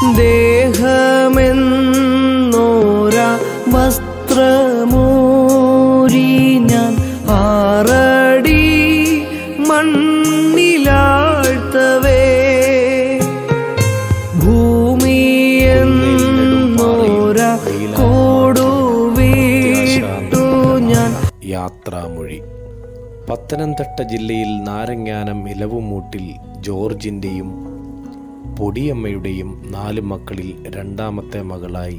ദേഹമെന്നോര വസ്ത്രമൂരി ഞാൻ 6 അടി മണ്ണിലാഴ്ത്തവേ ഭൂമിയെന്നോര കൊടുവിട്ടു ഞാൻ. യാത്രാമൊഴി. പത്തനംതിട്ട ജില്ലയിൽ നാരങ്ങാനം ഇലവുമൂട്ടിൽ ജോർജിൻ്റെയും പൊടിയമ്മയുടെയും 4 മക്കളിൽ രണ്ടാമത്തെ മകളായി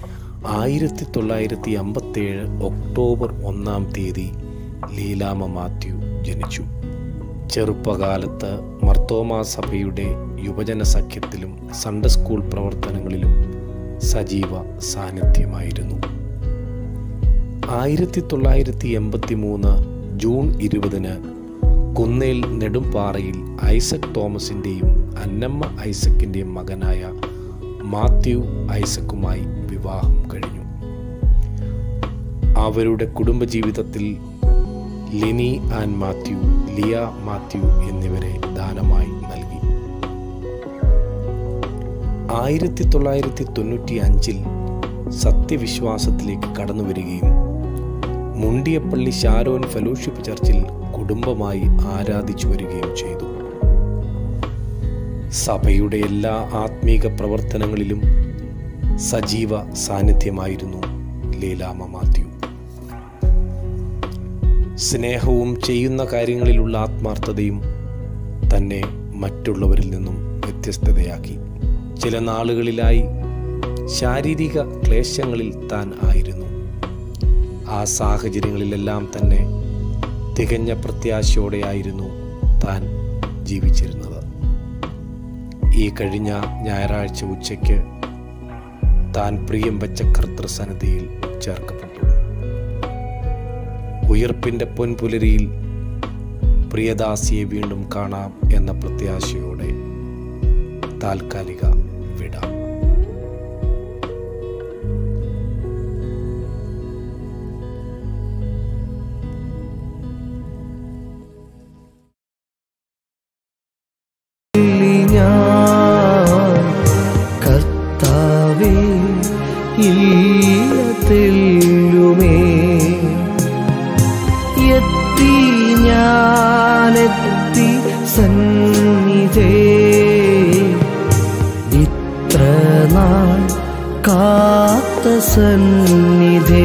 1957 ഒക്ടോബർ 1-ാം തീയതി ലീലാമ്മ മാത്യു ജനിച്ചു. ചെറുപ്പകാലത്ത് മർത്തോമാ സഭയുടെ യുവജന സഖ്യത്തിലും സൺഡേ സ്കൂൾ പ്രവർത്തനങ്ങളിലും സജീവ സാന്നിധ്യമായിരുന്നു. 1983 ജൂൺ 20-ന് കുന്നേൽ നെടുംപാറയിൽ ഐസക് തോമസിൻ്റെയും അന്നമ്മ ഐസക്കിൻ്റെയും മകനായ മാത്യു ഐസക്കുമായി വിവാഹം കഴിഞ്ഞു. അവരുടെ കുടുംബജീവിതത്തിൽ Lini and Mathew, Liya Mathew എന്നിവരെ ദാനമായി നൽകി. 1995 സത്യവിശ്വാസത്തിലേക്ക് കടന്നുവരികയും മുണ്ടിയപ്പള്ളി ഷാരോൻ ഫെലോഷിപ്പ് ചർച്ചിൽ കുടുംബമായി ആരാധിച്ചു വരികയും ചെയ്തു. സഭയുടെ എല്ലാ ആത്മീക പ്രവർത്തനങ്ങളിലും സജീവ സാന്നിധ്യമായിരുന്നു ലീലാമ്മ മാത്യു. സ്നേഹവും ചെയ്യുന്ന കാര്യങ്ങളിലുള്ള ആത്മാർത്ഥതയും തന്നെ മറ്റുള്ളവരിൽ നിന്നും വ്യത്യസ്തതയാക്കി. ചില നാളുകളിലായി ശാരീരിക ക്ലേശങ്ങളിൽ താൻ ആയിരുന്നു. ആ സാഹചര്യങ്ങളിലെല്ലാം തന്നെ തികഞ്ഞ പ്രത്യാശയോടെയായിരുന്നു താൻ ജീവിച്ചിരുന്നത്. ഈ കഴിഞ്ഞ ഞായറാഴ്ച ഉച്ചയ്ക്ക് താൻ പ്രിയം വെച്ച കർത്തൃസന്നിധിയിൽ ചേർക്കപ്പെട്ടു. ഉയർപ്പിൻ്റെ പൊൻപുലരിയിൽ പ്രിയദാസിയെ വീണ്ടും കാണാം എന്ന പ്രത്യാശയോടെ താൽക്കാലിക വിട. കർത്താവേ ഇല്ലതെല്ലുമേ എത്തി ഞാനെത്തി സന്നിധേ ഇത്ര നാൾ കാത്ത സന്നിധേ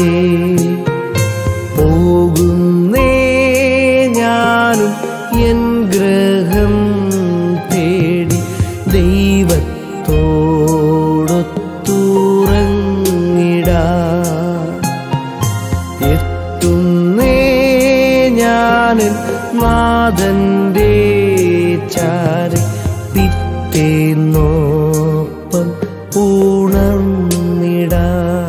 പോകുന്നേ ഞാനും എൻ ഗ്രഹം തേടി ദൈവത്തോടൊത്തുറങ്ങിടാ എത്തുന്നേ ഞാനൻ നാഥന്റെ ചാരി പിറ്റേന്നോപ്പം ഉണർന്നിടാ.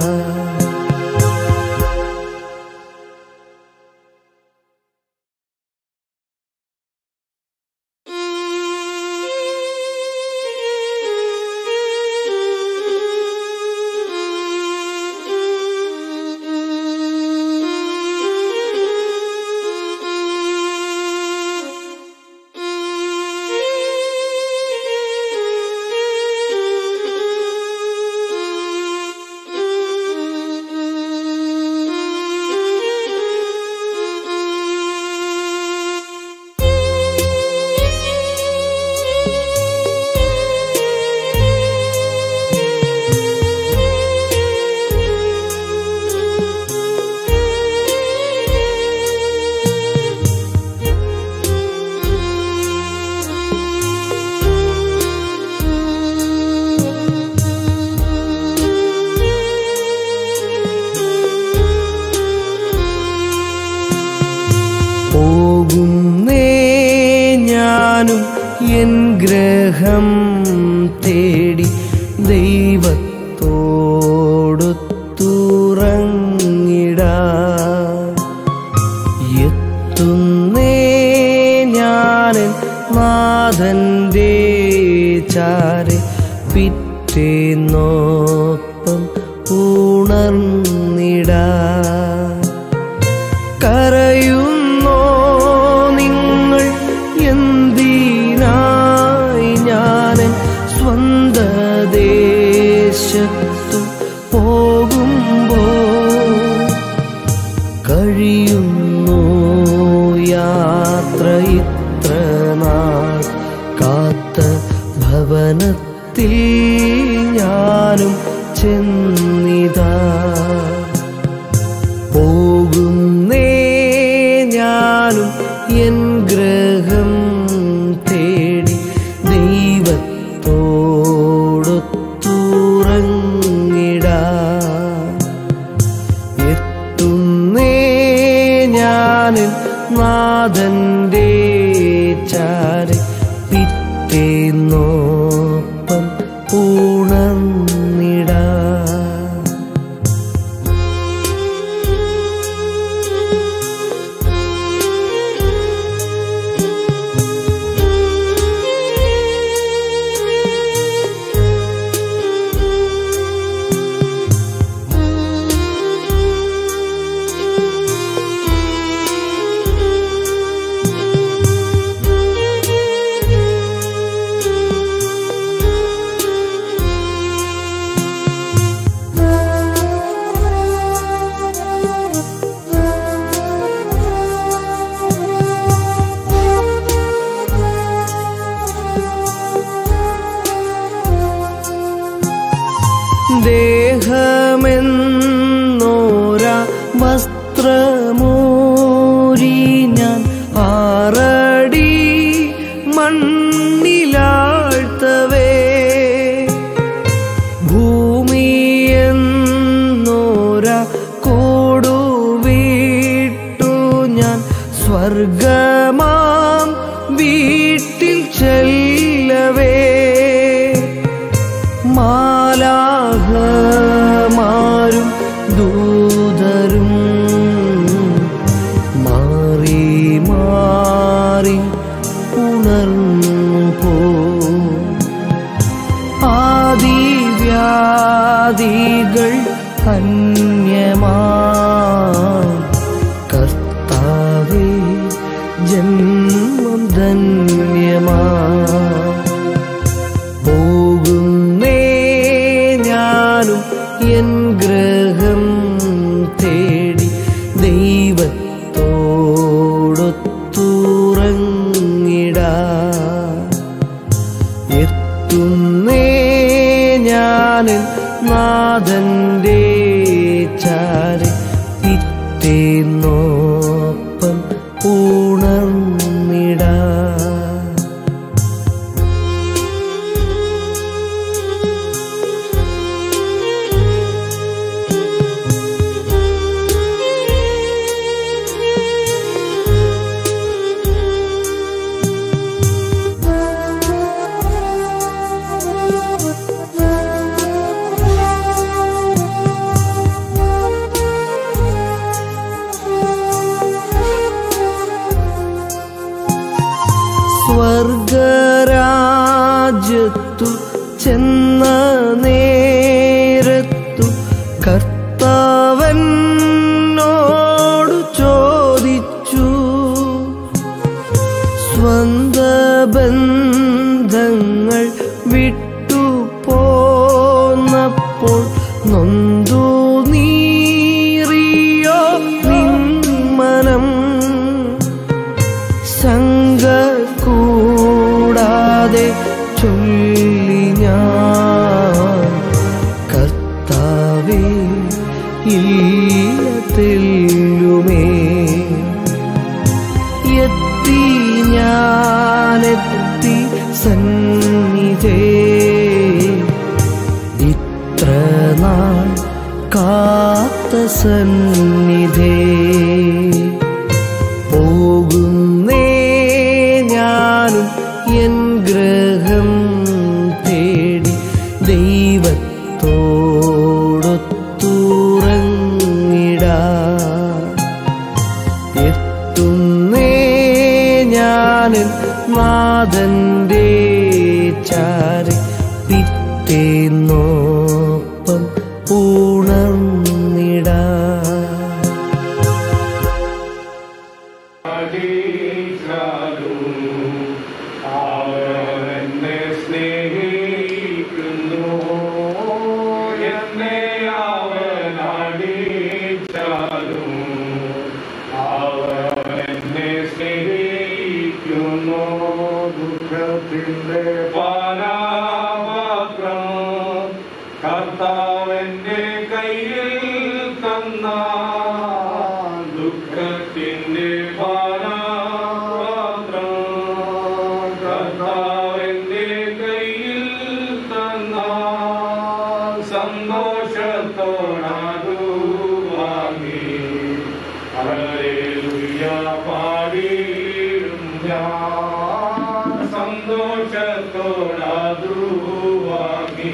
പോകുന്നേ ഞാനും എൻ ഗ്രഹം തേടി ദൈവത്തോടൊത്തുറങ്ങിടാ എത്തുന്നേ ഞാനൻ നാഥന്റെ ചാരി പിറ്റേന്നോപ്പം ഉണർന്നിടാ. കരയുന്നോ നിങ്ങൾ എന്തിനായി ഞാനൻ സ്വന്ത കാത്ത ഭവനത്തിൽ ഞാനും ചെന്നിതാ. പോകുന്നേ ഞാനും എൻ ഗ്രഹം തേടി ദൈവത്തോടൊത്തുറങ്ങിടാ. എത്തുന്നേ ഞാനെൻ നാഥന്റെ ചാരി പിറ്റേന്നോപ്പം ഉണർന്നിടാ. ദേഹമെന്നോരാ വസ്ത്രമൂരി ഞാൻ 6 അടി മണ്ണിലാഴ്ത്തവേ. ഭൂമിയെന്നോരാ കൊടുവിട്ടു ഞാൻ സ്വർഗമാം വീട്ടിൽ ചെല്ലവേ. മാലാഖമാരും ദൂതരും മാറി മാറി ഉണർന്നു പോ. ആദിവ്യാധികൾ അന്യമാ. കർത്താവേ ജന്മം ധന്യമാ. പോകുന്നേ ഞാനും എൻ ഗ്രഹം തേടി ദൈവത്തോടൊത്തുറങ്ങിടാ. എത്തുന്നേ ഞാനെൻ നാഥന്റെ ചാരി പിറ്റേന്നോപ്പം ഉണർന്നിടാ. സ്വർഗരാജ്യത്തു ചെന്ന നേരത്തു കർത്താവനോടു ചോദിച്ചു. സ്വന്ത ബന്ധങ്ങൾ വിട്ടു പോന്നപ്പോൾ നൊന്തു നീറിയോ നിന്മനം. ശങ്ക കൂടാതെ ചൊല്ലി ഞാൻ, കർത്താവേ ഇല്ല തെല്ലുമേ. എത്തി ഞാനെത്തി സന്നിധേ. ഇത്ര നാൾ കാത്ത സന്നിധേ. പോകുന്നേ ഞാനും എൻ ഗ്രഹം തേടി ദൈവത്തോടൊത്തുറങ്ങിടാ. എത്തുന്നേ ഞാനെൻ നാഥന്റെ ചാരി പിറ്റേന്നോപ്പം ഉണർന്നിടാ. അവൻ ദുഃഖത്തിന്റെ പാനപാത്രം കർത്താവിന്റെ കയ്യിൽ തന്ന ദുഃഖത്തിന്റെ പാനപാത്രം കർത്താവിന്റെ കയ്യിൽ തന്ന സന്തോഷത്തോടു വാങ്ങി ഹല്ലേലൂയ പാടിയിടും ഞാൻ സന്തോഷത്തോടു വാങ്ങി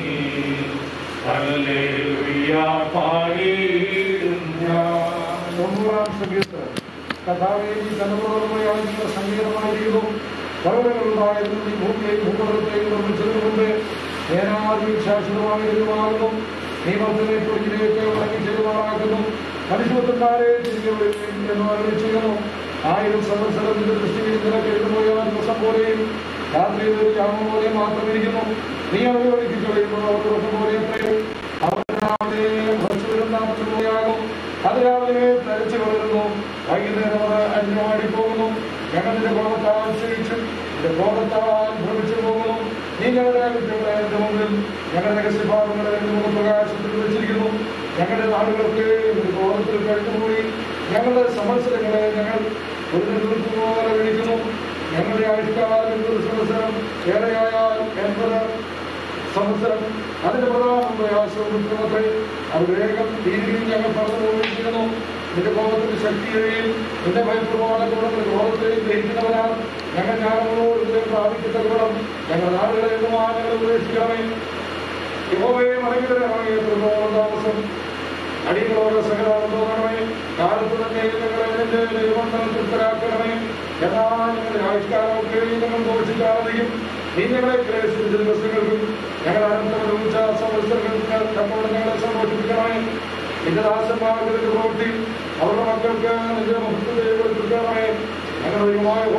ഹല്ലേലൂയ പാടിയിടും ഞാൻ. 90-ാം സംഗീതം കഥാവേ ഈ ജനപ്രദമായ സംഗീതമായിരിക്കുന്നു. പർവ്വതങ്ങളുണ്ടായിരുന്നു ഈ ഭൂമിയെയും ഭൂപടത്തെയും നിർമ്മിച്ചതുകൊണ്ട് ഏനാദ്യം ശാശ്വതമാകുന്നു. നിയമത്തിനെ തൊഴിലേക്ക് വഴങ്ങി ചെയ്തുമാറാക്കുന്നു. മനുഷ്യത്വക്കാരെ തിരികെ എന്ന് അറിയിച്ചിരുന്നു. 1000 സംവത്സരത്തിന്റെ ദൃഷ്ടിയിൽ നിനക്ക് എഴുതുപോയ ദിവസം പോലെയും രാത്രിയിൽ ഒരു യാമം പോലെ മാത്രമിരിക്കുന്നു. നീ അവരെ ഒഴുക്കി കളയുമ്പോൾ അവർ ദിവസം പോലെ അവരാവിലെ ഭക്ഷ്യയാകും. അത് രാവിലെ തരച്ചു കളയുന്നു. വൈകുന്നേരം അവർ അന്യമാടി പോകുന്നു. ഞങ്ങളുടെ കോപത്താൽ ക്ഷയിച്ചു എന്റെ കോപത്താൽ ഭ്രമിച്ചു പോകുന്നു. നീ ഞങ്ങളുടെ കുറ്റങ്ങളെ എന്റെ മുമ്പിൽ ഞങ്ങളുടെ രഹസ്യഭാവങ്ങളെ എന്റെ മുഖം പ്രകാശത്തിൽ വെച്ചിരിക്കുന്നു. ഞങ്ങളുടെ നാടുകൾക്ക് ഒരു കോപത്തിൽ കഴിഞ്ഞുപോയി. ഞങ്ങളുടെ സംവത്സരങ്ങളെ ഞങ്ങൾ ഒരു നിർവൃത്തി പോലെ വിളിക്കുന്നു. ഞങ്ങളുടെ ആയുഷ്കാലം 20 സംവത്സരം ഏറെയായാൽ 80 സംവത്സരം. അതിന്റെ പ്രധാന പ്രയാസവും അത് വേഗം രീതിയിൽ ഞങ്ങൾ പറഞ്ഞു പോയിരിക്കുന്നു. നിന്റെ കോപത്തിന്റെ ശക്തിയെയും നിന്റെ ഭയപ്രമാണത്തോടെ കോപത്തെയും ഗ്രഹിക്കുന്നവരാൽ ഞങ്ങൾ ജ്ഞാനങ്ങളോട് പ്രാപിക്കത്തക്കണം. ഞങ്ങളുടെ നാടുകളെ ഞങ്ങൾ ഉപേക്ഷിക്കണമേ. യഹോവയെ മടങ്ങിവരണമേ. താമസം അടികളോട് സകലം തോന്നണമേ. കാലത്ത് തന്നെ ഞങ്ങളെ നിന്റെ ദൈവങ്ങൾ തൃപ്തരാക്കണമേ. എന്നാൽ ഞങ്ങളുടെ ആയുഷ്കാലമൊക്കെ ഞങ്ങൾ ദോഷിക്കാതെയും നീ ഞങ്ങളെ ക്ലേശിച്ച ദിവസങ്ങൾക്കും ഞങ്ങൾ അനന്തം സംവത്സരങ്ങൾക്ക് നമ്മോട് ഞങ്ങളെ സന്തോഷിപ്പിക്കണമേ. നിന്റെ ദാസന്മാർക്ക് പ്രവൃത്തി അവരുടെ മക്കൾക്ക് നിന്റെ മഹത്വത്തെ കൊടുക്കണമേ. ഞങ്ങളുടെ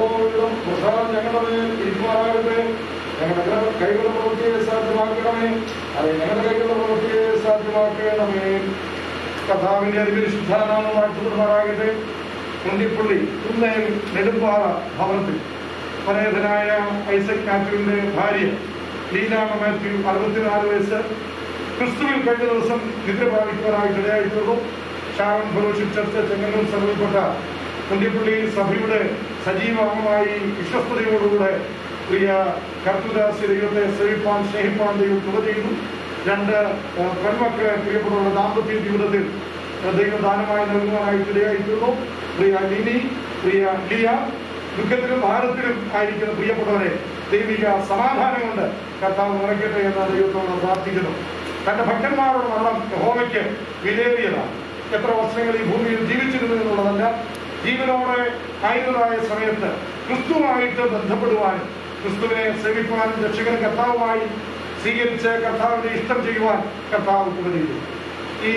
ഞങ്ങളുടെ ഇരിക്കുമാറാകട്ടെ. ഞങ്ങളുടെ കൈകളുടെ പ്രവൃത്തിയെ സാധ്യമാക്കണമേ. അത് ഞങ്ങളുടെ കൈകളുടെ പ്രവൃത്തിയെ സാധ്യമാക്കണമേ. കഥാവിന്റെ അതിവിശുദ്ധാനാമം വാഴ്ത്തപ്പെടുമാറാകട്ടെ. കുണ്ടിപ്പള്ളി കുന്നേൽ നെടുമ്പാറ ഭവനത്തിൽ പരേതനായ ഐസക് മാത്യുവിന്റെ ഭാര്യ ലീലാമ മാത്യു 64 വയസ്സ് ക്രിസ്തുവിൽ കഴിഞ്ഞ ദിവസം നിദ്ര പ്രാപിക്കുവാനായിട്ട് ഇടയായിത്തീർന്നു. ഷാറൺ ഫെലോഷിപ്പ് ചർച്ച് ചെങ്ങന്നൂർ സർവീൽപ്പെട്ട കുണ്ടിപ്പള്ളി സഭയുടെ സജീവ അംഗമായി വിശ്വസ്തയോടുകൂടെ പ്രിയ കർത്തൃദാസി ദൈവത്തെ സേവിപ്പാൻ സ്നേഹിപ്പാൻ ദൈവം തുക ചെയ്തു. 2 പെൺമക്കളെ പ്രിയപ്പെട്ടവരുടെ ദാമ്പത്യ ജീവിതത്തിൽ ദൈവദാനമായി നൽകുവാനായിട്ട് ഇടയായിത്തീർന്നു. പ്രിയ ലിനി, പ്രിയ ലിയ, ദുഃഖത്തിലും ഭാരത്തിലും ആയിരിക്കുന്ന പ്രിയപ്പെട്ടവരെ ദൈവിക സമാധാനം കൊണ്ട് കർത്താവ് നിറയ്ക്കട്ടെ എന്ന് ദൈവത്തോട് പ്രാർത്ഥിക്കുന്നു. തന്റെ ഭക്തന്മാരുടെ മരണം യഹോവയ്ക്ക് വിലയേറിയതാണ്. എത്ര വർഷങ്ങൾ ഈ ഭൂമിയിൽ ജീവിച്ചിരുന്നു എന്നുള്ളതല്ല, ജീവനോടെ ആയിരുന്നതായ സമയത്ത് ക്രിസ്തുവായിട്ട് ബന്ധപ്പെടുവാനും ക്രിസ്തുവിനെ സേവിക്കുവാനും രക്ഷകൻ കർത്താവുമായി സ്വീകരിച്ച് കർത്താവിനെ ഇഷ്ടം ചെയ്യുവാൻ കർത്താവ് ഉപകരിച്ചു. ഈ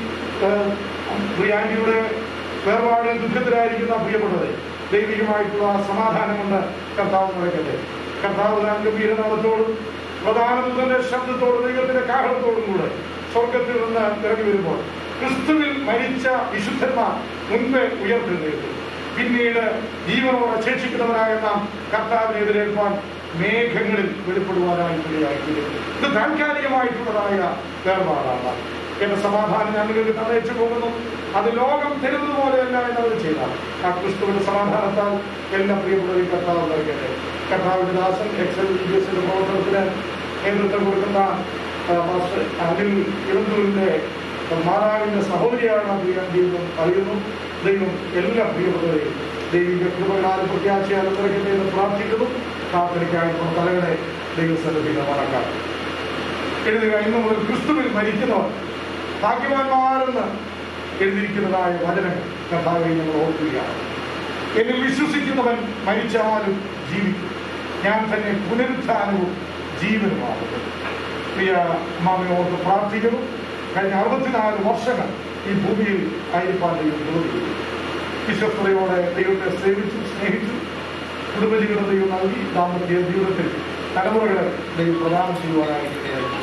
പ്രിയാന്റിയുടെ വേർപാട് ദുഃഖത്തിലായിരിക്കുന്ന പ്രിയപ്പെട്ടത് ദൈവികമായിട്ടുള്ള സമാധാനം കൊണ്ട് കർത്താവ് നിറയ്ക്കട്ടെ. കർത്താവ് ഗംഭീരനാമത്തോടും പ്രധാനമന്ത്രിയുടെ ശബ്ദത്തോടും ദൈവത്തിന്റെ കാഹളത്തോടും കൂടെ സ്വർഗത്തിൽ നിന്ന് ഇറങ്ങി വരുമ്പോൾ ക്രിസ്തുവിൽ മരിച്ച വിശുദ്ധന്മാർ മുൻപേ ഉയർത്തെഴുന്നേൽക്കും. പിന്നീട് ജീവനോടെ ശേഷിക്കുന്നവരായ നാം കർത്താവിനെ എതിരേൽപ്പാൻ മേഘങ്ങളിൽ വെളിപ്പെടുവാനായി ഇടയായിത്തീരും. ഇത് താൽക്കാലികമായിട്ടുള്ളതായ വേർപാടാണ്. എന്റെ സമാധാനം ഞാൻ നിങ്ങൾക്ക് തന്നയിച്ചു പോകുന്നു. അത് ലോകം തരുന്നത് പോലെയല്ല എന്നവർ ചെയ്താൽ ആ ക്രിസ്തുവിന്റെ സമാധാനത്താൽ എല്ലാ പ്രിയപ്പെട്ടവരെയും കർത്താവ് നൽകട്ടെ. കർത്താവിന്റെ ദാസൻ എക്സൽ പ്രവർത്തനത്തിന് നേതൃത്വം കൊടുക്കുന്ന മാസ്റ്റർ അനിൽ ഇളന്തൂരിന്റെ മാതാവിന്റെ സഹോദരിയാണ് പ്രിയാന്റിയെന്നും അറിയുന്നു. ദൈവം എല്ലാ പ്രിയപ്പെട്ടവരെയും ദൈവിക കൃപകളാലും പ്രത്യാശയാലും നിറയ്ക്കട്ടെ എന്ന് പ്രാർത്ഥിക്കുന്നു. പ്രാർത്ഥനയ്ക്കായി തലകളെ ദൈവസന്നിധിയിൽ മടക്കാം. എഴുതുക, ഇന്നു മുതൽ ക്രിസ്തുവിൽ മരിക്കുന്നവർ ഭാഗ്യവാന്മാരെന്ന് എഴുതിയിരിക്കുന്നതായ വചനങ്ങൾ കർത്താവെ ഞങ്ങൾ ഓർക്കുകയാണ്. എന്നിൽ വിശ്വസിക്കുന്നവൻ മരിച്ചാലും ജീവിക്കും, ഞാൻ തന്നെ പുനരുത്ഥാനവും ജീവനുമാകുന്നു. പ്രിയ അമ്മാമയെ ഓർത്ത് പ്രാർത്ഥിക്കുന്നു. കഴിഞ്ഞ 64 വർഷങ്ങൾ ഈ ഭൂമിയിൽ ആയിരിക്കാൻ ദൈവം ജോലി വിശ്വസ്തയോടെ ദൈവത്തെ സേവിച്ചു, സ്നേഹിച്ചു, കുടുംബജീവിതം ദൈവം നൽകി. ദാമ്പത്യ ജീവിതത്തിൽ തലമുറകളെ ദൈവം പ്രദാനം ചെയ്യുവാനായിട്ട്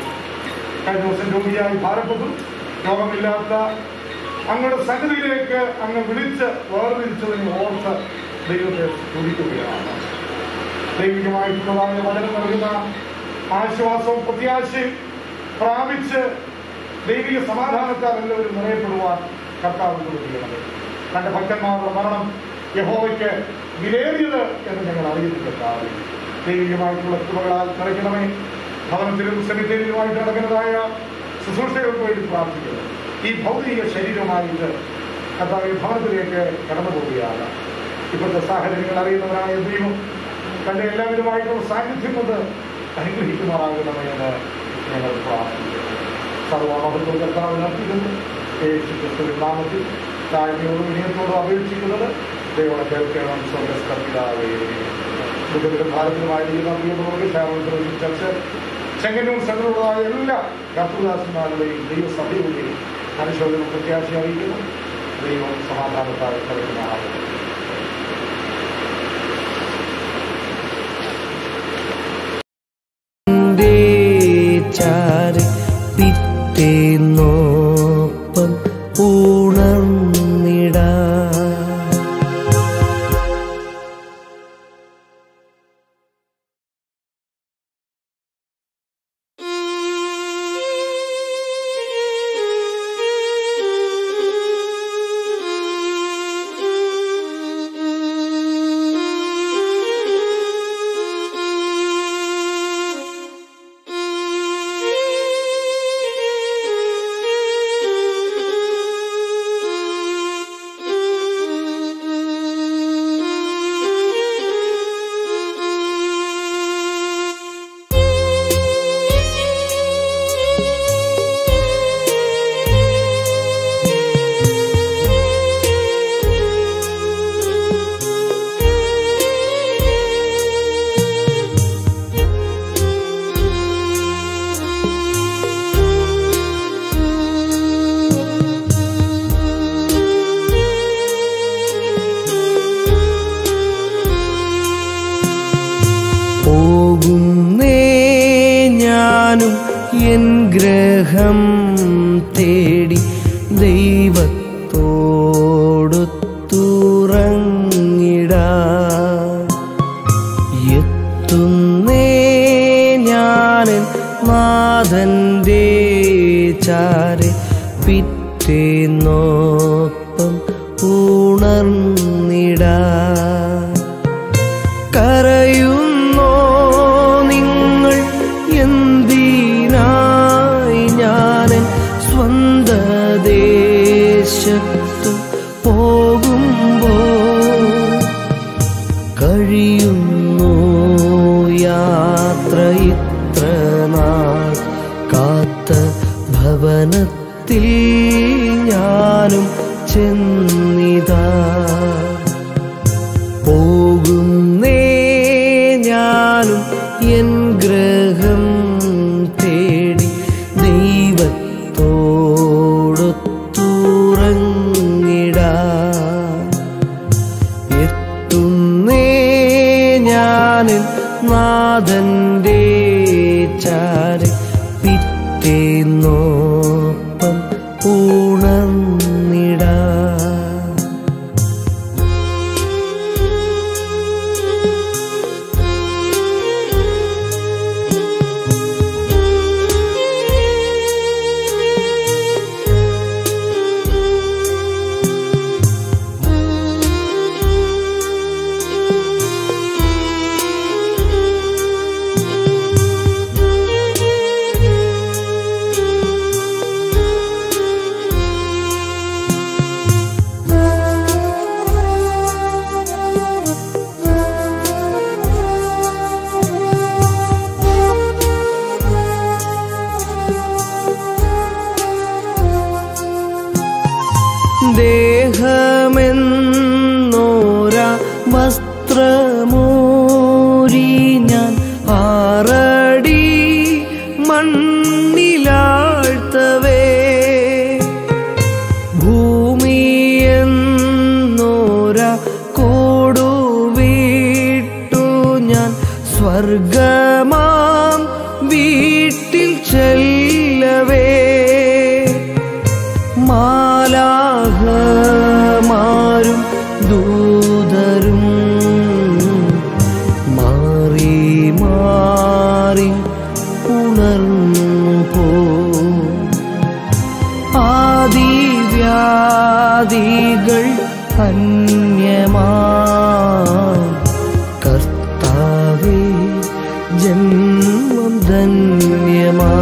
കഴിഞ്ഞ ദിവസം രോഗിയായി ഭാരപ്പെട്ടു. രോഗമില്ലാത്ത അങ്ങയുടെ സന്നിധിയിലേക്ക് അങ്ങ് വിളിച്ച് വേർതിരിച്ചതിന് ഓർത്ത് ദൈവത്തെ സ്തുതിക്കുകയാണ്. ദൈവികമായിട്ടുള്ളതായ വചനം നൽകുന്ന ആശ്വാസവും പ്രത്യാശയും പ്രാപിച്ച് ദൈവിക സമാധാനത്താൽ എല്ലാവരും നിറയപ്പെടുവാൻ കർത്താവ് കൊടുക്കുകയാണ്. തന്റെ ഭക്തന്മാരുടെ മരണം യഹോവയ്ക്ക് വിലയേറിയത് എന്ന് ഞങ്ങൾ അറിയുന്നു. കർത്താവ് ദൈവികമായിട്ടുള്ള കൃപകളാൽ നിറയ്ക്കണമേ. ഭവനത്തിലും സെമിത്തേരിയിലുമായിട്ട് നടക്കുന്നതായ ശുശ്രൂഷകൾക്ക് വേണ്ടി പ്രാർത്ഥിക്കുന്നു. ഈ ഭൗതിക ശരീരമായിട്ട് കർത്താവ് ഭവനത്തിലേക്ക് കടന്നു പോവുകയാണ്. ഇപ്പോഴത്തെ സാഹചര്യങ്ങൾ അറിയുന്നവരായ ദൈവം തന്റെ എല്ലാവരുമായിട്ടുള്ള സാന്നിധ്യം കൊണ്ട് അനുഗ്രഹിക്കുമാറാകണമേ എന്ന് ഞങ്ങൾ പ്രാർത്ഥിക്കുന്നു. സർവമഹത്വം കർത്താവിന് അർപ്പിക്കുന്നു. യേശുക്രിസ്തുവിൻ നാമത്തിൽ താഴ്മയോടും വിനയത്തോടും അപേക്ഷിക്കുന്നത് ദൈവം കേൾക്കണം. സ്വർഗ്ഗസ്ഥപിതാവേ, ദുഃഖത്തിലും ഭാരത്തിലുമായിരിക്കുന്ന പ്രിയമുള്ളവർക്ക് ശാരീരിക ചർച്ച ചെങ്ങന്നൂർ സംഘങ്ങളുള്ളതായ എല്ലാ കർത്തൃദാസന്മാരുടെയും ദൈവസഭയുടെയും അനുശോചനം പ്രത്യാശ അറിയിക്കുന്നു. ദൈവം സമാധാനത്താൽ കളിക്കുന്നതാണ്. പിറ്റേന്നോപ്പം ഉണർന്നിടാ. പോകുന്നേ ഞാനും എൻ ഗ്രഹം തേടി ദൈവത്തോടൊത്തുറങ്ങിടാ. എത്തുന്നേ ഞാനെൻ നാഥന്റെ ചാരെ പിറ്റേന്നോപ്പം ഉണർന്നിടാ. കരയുന്നോ നിങ്ങൾ എന്തിനായി? ഞാനെൻ സ്വന്ത ദേശത്തു പോകുമ്പോൾ കഴിയുന്നു യാത്ര ഇത്ര നാൾ കാത്ത ഭവനത്തിൽ ഞാനും ചെന്നിതാ. പോകുന്നേ ഞാനും എൻ ഗ്രഹം തേടി ദൈവത്തോടൊത്തുറങ്ങിടാ. എത്തുന്നേ ഞാനെൻ നാഥന്റെ ചാരെ പിറ്റേന്നോപ്പം ഉണർന്നിടാ. ദേഹമെന്നോര വസ്ത്രമൂരി ഞാൻ 6 അടി മണ്ണിലാഴ്ത്തവേ. ഭൂമിയെന്നോര കൊടുവിട്ടു ഞാൻ സ്വർഗമാം വീട്ടിൽ ചെല്ലവേ. മാലാഖമാരും ദൂതരും മാറി ജന്മം ധന്യമാ.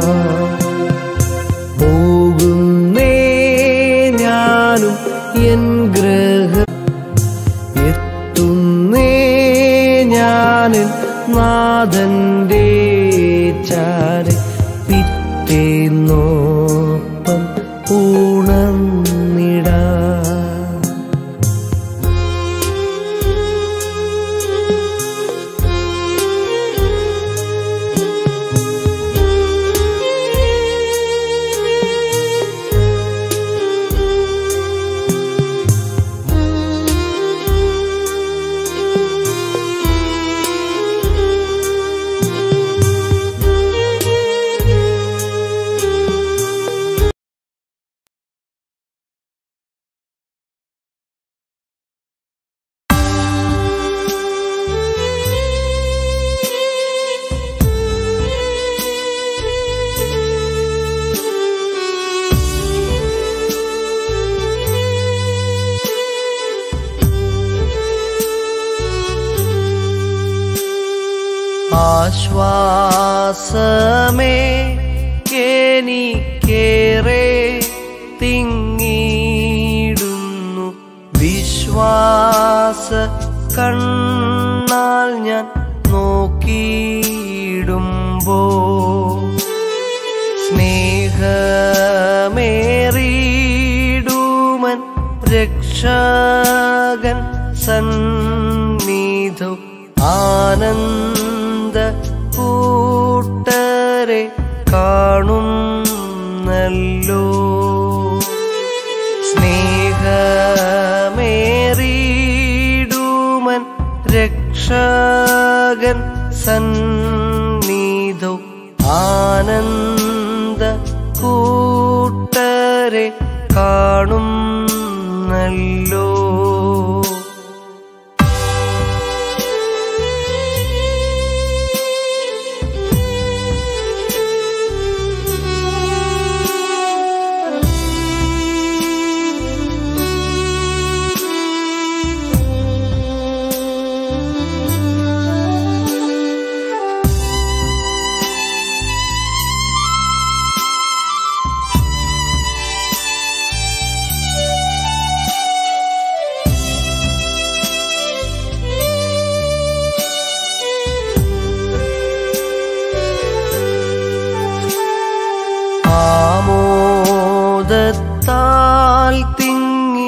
പോകുന്നേ ഞാനും എൻ ഗ്രഹം എത്തുന്നേ ഞാനെൻ നാഥന്റെ ചാരെ പിറ്റേന്നോപ്പം ഉണർന്നിടാ. ആശ്വാസമേ എനിക്കേറെ തിങ്ങിടുന്നു. വിശ്വാസ കണ്ണാൽ ഞാൻ നോക്കിയിടുമ്പോ സ്നേഹമേറിയിടുമൻ രക്ഷകൻ സന്നിധോ ആനന്ദ കൂട്ടരെ കാണുന്നല്ലോ. സ്നേഹമേറിയിടുമൻ രക്ഷകൻ സന്നിധോ ആനന്ദ കൂട്ടരെ കാണുന്നല്ലോ. ആമോദത്താൽ തിങ്ങി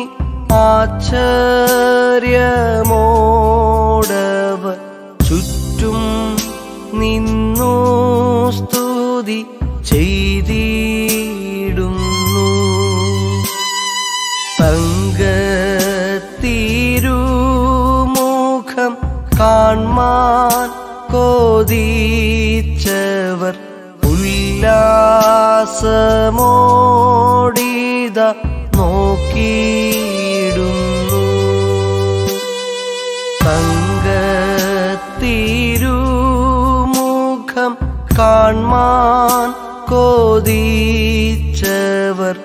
ആശ്ചര്യമോടവർ ചുറ്റും നിന്നു സ്തുതി ചെയ്തിടുന്നു. തങ്കത്തിരുമുഖം കാൺമാൻ കൊതിച്ചവർ ഉല്ലാസമോടിത നോക്കിയിടുന്നു. തങ്കത്തിരുമുഖം കാൺമാൻ കൊതിച്ചവർ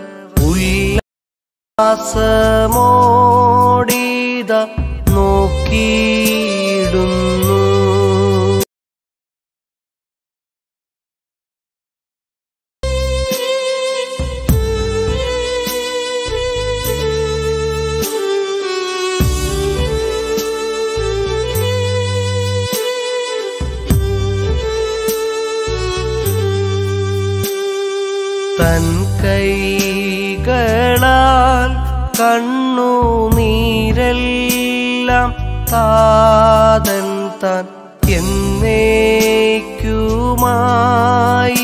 ഉല്ലാസമോടിത നോക്കിയിടുന്നു. തൻ കൈകളാൽ കണ്ണുനീരെല്ലാം താതൻ താൻ എന്നേക്കുമായി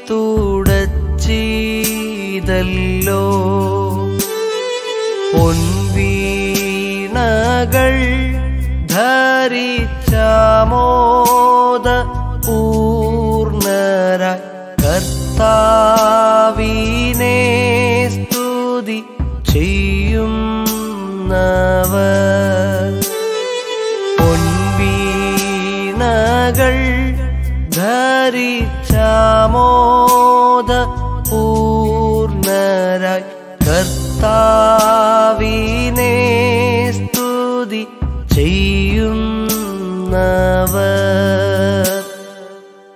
തുടച്ചിതല്ലോ. പൊൻവീണകൾ ധരിച്ചാമോദ പൂർണ്ണരായി കർത്താവിനെ സ്തുതി ചെയ്യുന്നവർ. പൊൻവീണകൾ ധരിച്ചാമോദ പൂർണ്ണരായി കർത്താവിനെ സ്തുതി ചെയ്യുന്നവർ.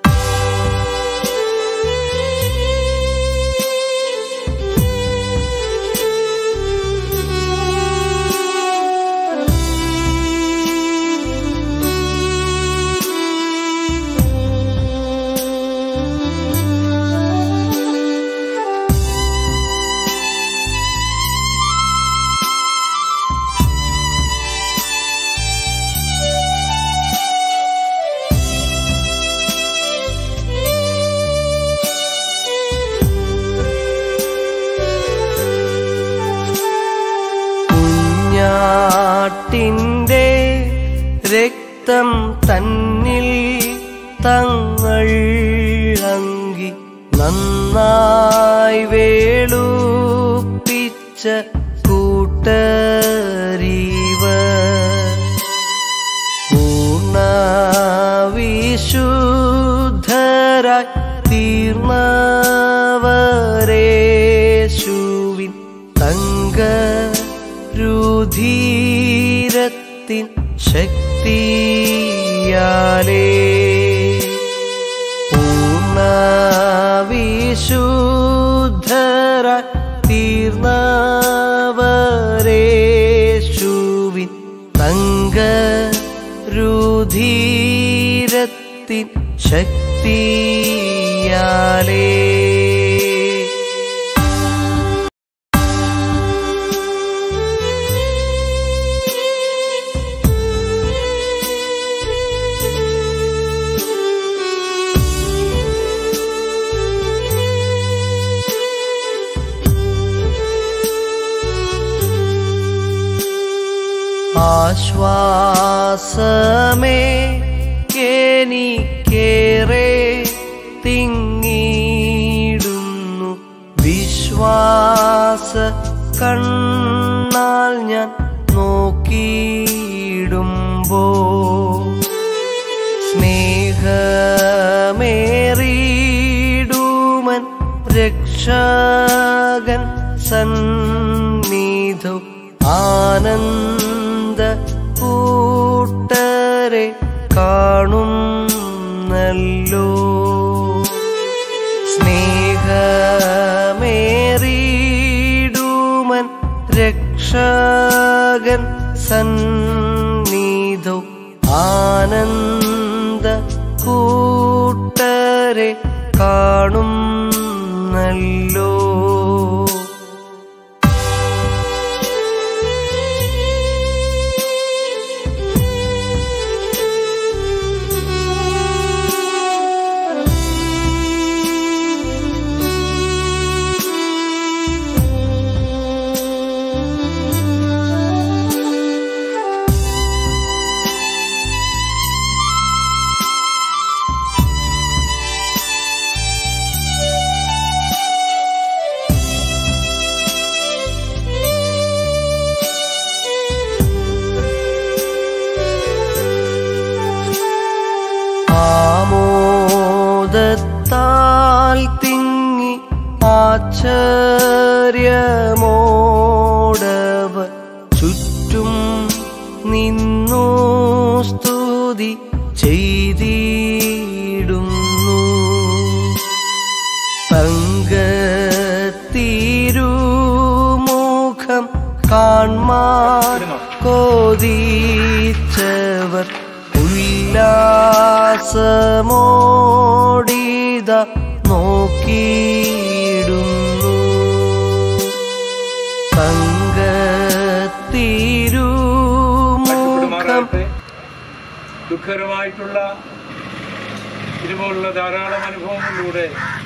രക്തം തന്നിൽ തങ്ങൾ അങ്കി നന്നായി വേളുപ്പിച്ച കൂട്ടരീവർ പൂർണ്ണ വിശുദ്ധരായി തീർന്നവരേശുവിൻ തങ്ക രുധിരത്തിൻ ശക്തിയാലേ പൂർണ്ണ വിശുദ്ധരായി തീർന്നവരേശുവിൻ തങ്ക രുധിരത്തിൻ ശക്തിയാലേ ആശ്വാസമേ എനിക്കേറെ തിങ്ങിടുന്നു വിശ്വാസ കണ്ണാൽ ഞാൻ നോക്കിയിടുമ്പോ സ്നേഹമേറിയിടുമൻ രക്ഷകൻ സന്നിധോ ആനന്ദ കൂട്ടരെ കാണുന്നല്ലോ സ്നേഹമേറിയിടുമൻ രക്ഷകൻ സന്നിധോ ആനന്ദ കൂട്ടരെ കാണുന്നല്ലോ ആമോദത്താൽ തിങ്ങി ആശ്ചര്യമോടവർ ചുറ്റും നിന്നു സ്തുതി ചെയ്തിടുന്നു തങ്കത്തിരുമുഖം കാൺമാൻ കൊതിച്ചവർ ഉല്ലാസമോടിത നോക്കിയിടുന്നു തങ്കത്തിരുമുഖം. ദുഃഖകരമായിട്ടുള്ള ഇതുപോലുള്ള ധാരാളം അനുഭവങ്ങളിലൂടെ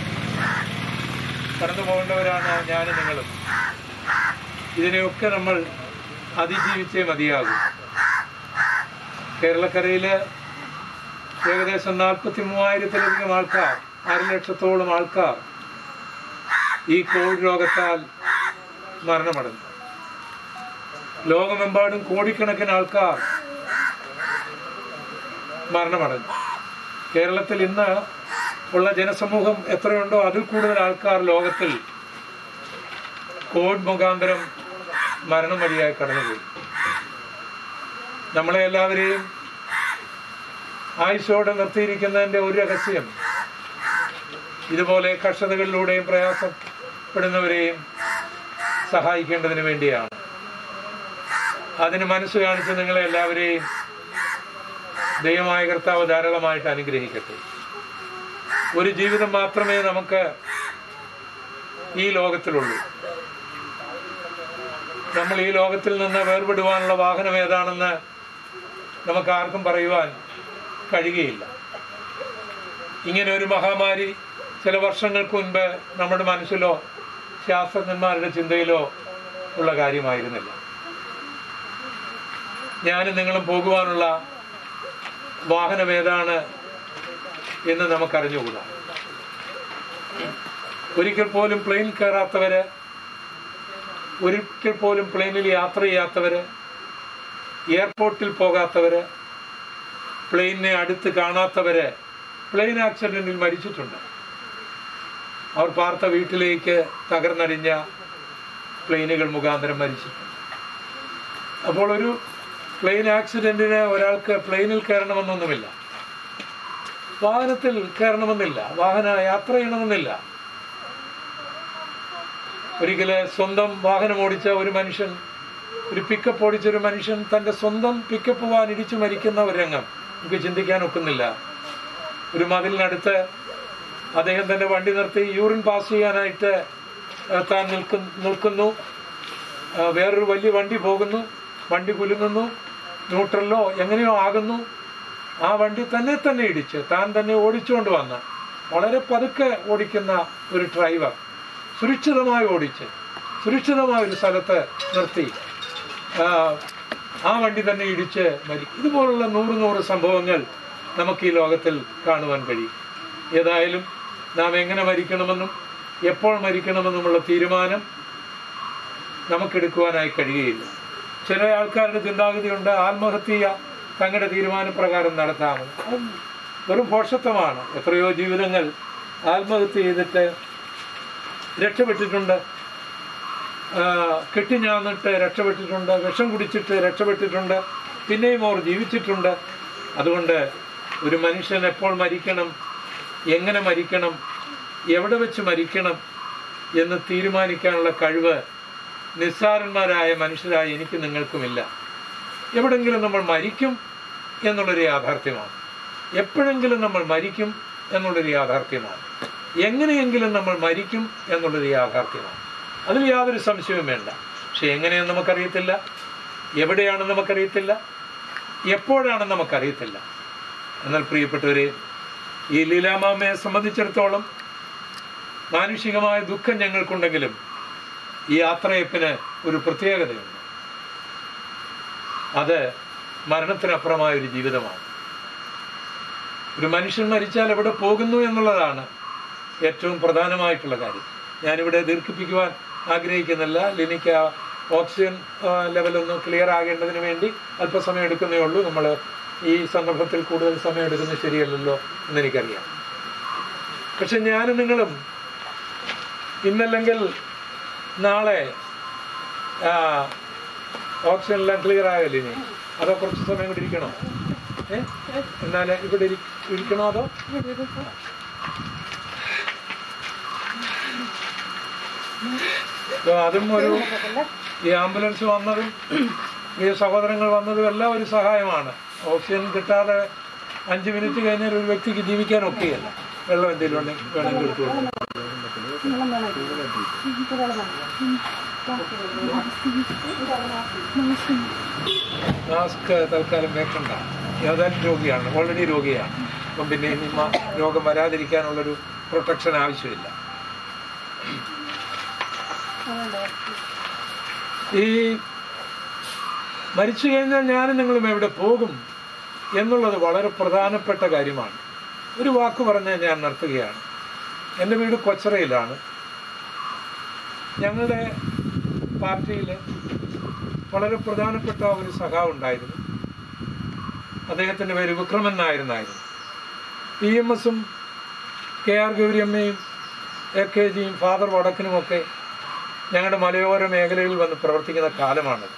കടന്നു പോകേണ്ടവരാണ് ഞാനും നിങ്ങളും. ഇതിനെയൊക്കെ നമ്മൾ അതിജീവിച്ചേ മതിയാകും. കേരളക്കരയിൽ ഏകദേശം 43,000-ലധികം ആൾക്കാർ, 1,00,000-ഓളം ആൾക്കാർ ഈ കോവിഡ് രോഗത്താൽ മരണമടഞ്ഞു. ലോകമെമ്പാടും കോടിക്കണക്കിന് ആൾക്കാർ മരണമടഞ്ഞു. കേരളത്തിൽ ഇന്ന് ഉള്ള ജനസമൂഹം എത്രയുണ്ടോ അതിൽ കൂടുതൽ ആൾക്കാർ ലോകത്തിൽ കോവിഡ് മുഖാന്തരം മരണം വഴിയായി കടന്നുപോയി. നമ്മളെ എല്ലാവരെയും ആയുസ്സോടെ നിർത്തിയിരിക്കുന്നതിൻ്റെ ഒരു രഹസ്യം ഇതുപോലെ കഷ്ടതകളിലൂടെയും പ്രയാസപ്പെടുന്നവരെയും സഹായിക്കേണ്ടതിന് വേണ്ടിയാണ്. അതിന് മനസ്സ് കാണിച്ച് നിങ്ങളെ എല്ലാവരെയും ദൈവമായ കർത്താവ് ധാരാളമായിട്ട് അനുഗ്രഹിക്കട്ടെ. ഒരു ജീവിതം മാത്രമേ നമുക്ക് ഈ ലോകത്തിലുള്ളൂ. നമ്മൾ ഈ ലോകത്തിൽ നിന്ന് വേർപെടുവാനുള്ള വാഹനം ഏതാണെന്ന് നമുക്ക് ആർക്കും പറയുവാൻ കഴിയുകയില്ല. ഇങ്ങനെ ഒരു മഹാമാരി ചില വർഷങ്ങൾക്ക് മുൻപ് നമ്മുടെ മനസ്സിലോ ശാസ്ത്രജ്ഞന്മാരുടെ ചിന്തയിലോ ഉള്ള കാര്യമായിരുന്നില്ല. ഞാനും നിങ്ങളും പോകുവാനുള്ള വാഹനം ഏതാണ് എന്ന് നമുക്കറിഞ്ഞുകൂടാ. ഒരിക്കൽ പോലും പ്ലെയിൻ കയറാത്തവര്, ഒരിക്കൽ പോലും പ്ലെയിനിൽ യാത്ര ചെയ്യാത്തവര്, എയർപോർട്ടിൽ പോകാത്തവര്, പ്ലെയിനിനെ അടുത്ത് കാണാത്തവര് പ്ലെയിൻ ആക്സിഡന്റിൽ മരിച്ചിട്ടുണ്ട്. അവർ പാർത്ത വീട്ടിലേക്ക് തകർന്നടിഞ്ഞ പ്ലെയിനുകൾ മുഖാന്തരം മരിച്ചിട്ടുണ്ട്. അപ്പോൾ ഒരു പ്ലെയിൻ ആക്സിഡന്റിന് ഒരാൾക്ക് പ്ലെയിനിൽ കയറണമെന്നൊന്നുമില്ല, വാഹനത്തിൽ കയറണമെന്നില്ല, വാഹന യാത്ര ചെയ്യണമെന്നില്ല. ഒരിക്കല് സ്വന്തം വാഹനം ഓടിച്ച ഒരു മനുഷ്യൻ, ഒരു പിക്കപ്പ് ഓടിച്ച ഒരു മനുഷ്യൻ തൻ്റെ സ്വന്തം പിക്കപ്പ് വാൻ ഇടിച്ചു മരിക്കുന്ന ഒരു രംഗം നമുക്ക് ചിന്തിക്കാൻ ഒക്കുന്നില്ല. ഒരു മതിലിനടുത്ത് അദ്ദേഹം തൻ്റെ വണ്ടി നിർത്തി യൂറിൻ പാസ് ചെയ്യാനായിട്ട് താൻ നിൽക്കുന്നു. വേറൊരു വലിയ വണ്ടി പോകുന്നു, വണ്ടി കുലുങ്ങുന്നു, ന്യൂട്രലോ എങ്ങനെയോ ആകുന്നു. ആ വണ്ടി തന്നെ ഇടിച്ച് താൻ തന്നെ ഓടിച്ചുകൊണ്ട് വന്ന് വളരെ പതുക്കെ ഓടിക്കുന്ന ഒരു ഡ്രൈവർ സുരക്ഷിതമായി ഓടിച്ച് സുരക്ഷിതമായ ഒരു സ്ഥലത്ത് നിർത്തി ആ വണ്ടി തന്നെ ഇടിച്ച് മരിക്കും. ഇതുപോലുള്ള 100 സംഭവങ്ങൾ നമുക്ക് ഈ ലോകത്തിൽ കാണുവാൻ കഴിയും. ഏതായാലും നാം എങ്ങനെ മരിക്കണമെന്നും എപ്പോൾ മരിക്കണമെന്നുമുള്ള തീരുമാനം നമുക്കെടുക്കുവാനായി കഴിയുകയില്ല. ചില ആൾക്കാരുടെ ചിന്താഗതിയുണ്ട്, ആത്മഹത്യ തങ്ങളുടെ തീരുമാനപ്രകാരം നടത്താമെന്ന്. അത് വെറും ഭോഷത്വമാണ്. എത്രയോ ജീവിതങ്ങൾ ആത്മഹത്യ ചെയ്തിട്ട് രക്ഷപ്പെട്ടിട്ടുണ്ട്, കെട്ടിഞ്ഞാന്നിട്ട് രക്ഷപ്പെട്ടിട്ടുണ്ട്, വിഷം കുടിച്ചിട്ട് രക്ഷപ്പെട്ടിട്ടുണ്ട്, പിന്നെയും അവർ ജീവിച്ചിട്ടുണ്ട്. അതുകൊണ്ട് ഒരു മനുഷ്യൻ എപ്പോൾ മരിക്കണം, എങ്ങനെ മരിക്കണം, എവിടെ വെച്ച് മരിക്കണം എന്ന് തീരുമാനിക്കാനുള്ള കഴിവ് നിസ്സാരന്മാരായ മനുഷ്യരായ എനിക്ക് നിങ്ങൾക്കുമില്ല. എവിടെങ്കിലും നമ്മൾ മരിക്കും എന്നുള്ളൊരു യാഥാർത്ഥ്യമാണ്. എപ്പോഴെങ്കിലും നമ്മൾ മരിക്കും എന്നുള്ളൊരു യാഥാർത്ഥ്യമാണ്. എങ്ങനെയെങ്കിലും നമ്മൾ മരിക്കും എന്നുള്ളൊരു യാഥാർത്ഥ്യമാണ്. അതിൽ യാതൊരു സംശയവും വേണ്ട. പക്ഷെ എങ്ങനെയെന്ന് നമുക്കറിയത്തില്ല, എവിടെയാണെന്ന് നമുക്കറിയത്തില്ല, എപ്പോഴാണെന്ന് നമുക്കറിയത്തില്ല. എന്നാൽ പ്രിയപ്പെട്ടവരെ, ഈ ലീലാമാമയെ സംബന്ധിച്ചിടത്തോളം മാനുഷികമായ ദുഃഖം ഞങ്ങൾക്കുണ്ടെങ്കിലും ഈ യാത്രയപ്പിന് ഒരു പ്രത്യേകതയുണ്ട്. അത് മരണത്തിനപ്പുറമായ ഒരു ജീവിതമാണ്. ഒരു മനുഷ്യൻ മരിച്ചാൽ എവിടെ പോകുന്നു എന്നുള്ളതാണ് ഏറ്റവും പ്രധാനമായിട്ടുള്ള കാര്യം. ഞാനിവിടെ ദീർഘിപ്പിക്കുവാൻ ആഗ്രഹിക്കുന്നില്ല. ലിനിക്ക് ഓക്സിജൻ ലെവലൊന്ന് ക്ലിയർ ആകേണ്ടതിന് വേണ്ടി അല്പസമയം എടുക്കുന്നേ ഉള്ളൂ. നമ്മൾ ഈ സന്ദർഭത്തിൽ കൂടുതൽ സമയം എടുക്കുന്നത് ശരിയല്ലല്ലോ എന്നെനിക്കറിയാം. പക്ഷെ ഞാനും നിങ്ങളും ഇന്നല്ലെങ്കിൽ നാളെ ഓക്സിജൻ എല്ലാം ക്ലിയർ ആയല്ലോ. ഇനി അതോ കുറച്ച് സമയം കൂടി ഇരിക്കണോ? എന്നാല് ഇവിടെ ഇരിക്കണോ അതോ? അതും ഒരു ഈ ആംബുലൻസ് വന്നതും ഈ സഹോദരങ്ങൾ വന്നതും എല്ലാം ഒരു സഹായമാണ്. ഓക്സിജൻ കിട്ടാതെ 5 മിനിറ്റ് കഴിഞ്ഞാൽ ഒരു വ്യക്തിക്ക് ജീവിക്കാൻ ഒക്കെയല്ല. വെള്ളം എന്തെങ്കിലും ഉണ്ടെങ്കിൽ വേണമെങ്കിൽ എടുത്തുകൊണ്ട് മാസ്ക് തൽക്കാലം വെക്കണ്ട. ഏതായാലും രോഗിയാണ്, ഓൾറെഡി രോഗിയാണ്. അപ്പം പിന്നെ ഇനി രോഗം വരാതിരിക്കാനുള്ളൊരു പ്രൊട്ടക്ഷൻ ആവശ്യമില്ല. ഈ മരിച്ചു കഴിഞ്ഞാൽ ഞാനും നിങ്ങളും എവിടെ പോകും എന്നുള്ളത് വളരെ പ്രധാനപ്പെട്ട കാര്യമാണ്. ഒരു വാക്ക് പറഞ്ഞാൽ ഞാൻ നിർത്തുകയാണ്. എൻ്റെ വീട് കൊച്ചറയിലാണ്. ഞങ്ങളുടെ പാർട്ടിയിൽ വളരെ പ്രധാനപ്പെട്ട ഒരു സഖാവ് ഉണ്ടായിരുന്നു. അദ്ദേഹത്തിൻ്റെ പേര് വിക്രമൻ നായരെന്നായിരുന്നു. PMSഉം KR ഗൗരിയമ്മയും AKGയും ഫാദർ വടക്കനുമൊക്കെ ഞങ്ങളുടെ മലയോര മേഖലയിൽ വന്ന് പ്രവർത്തിക്കുന്ന കാലമാണത്.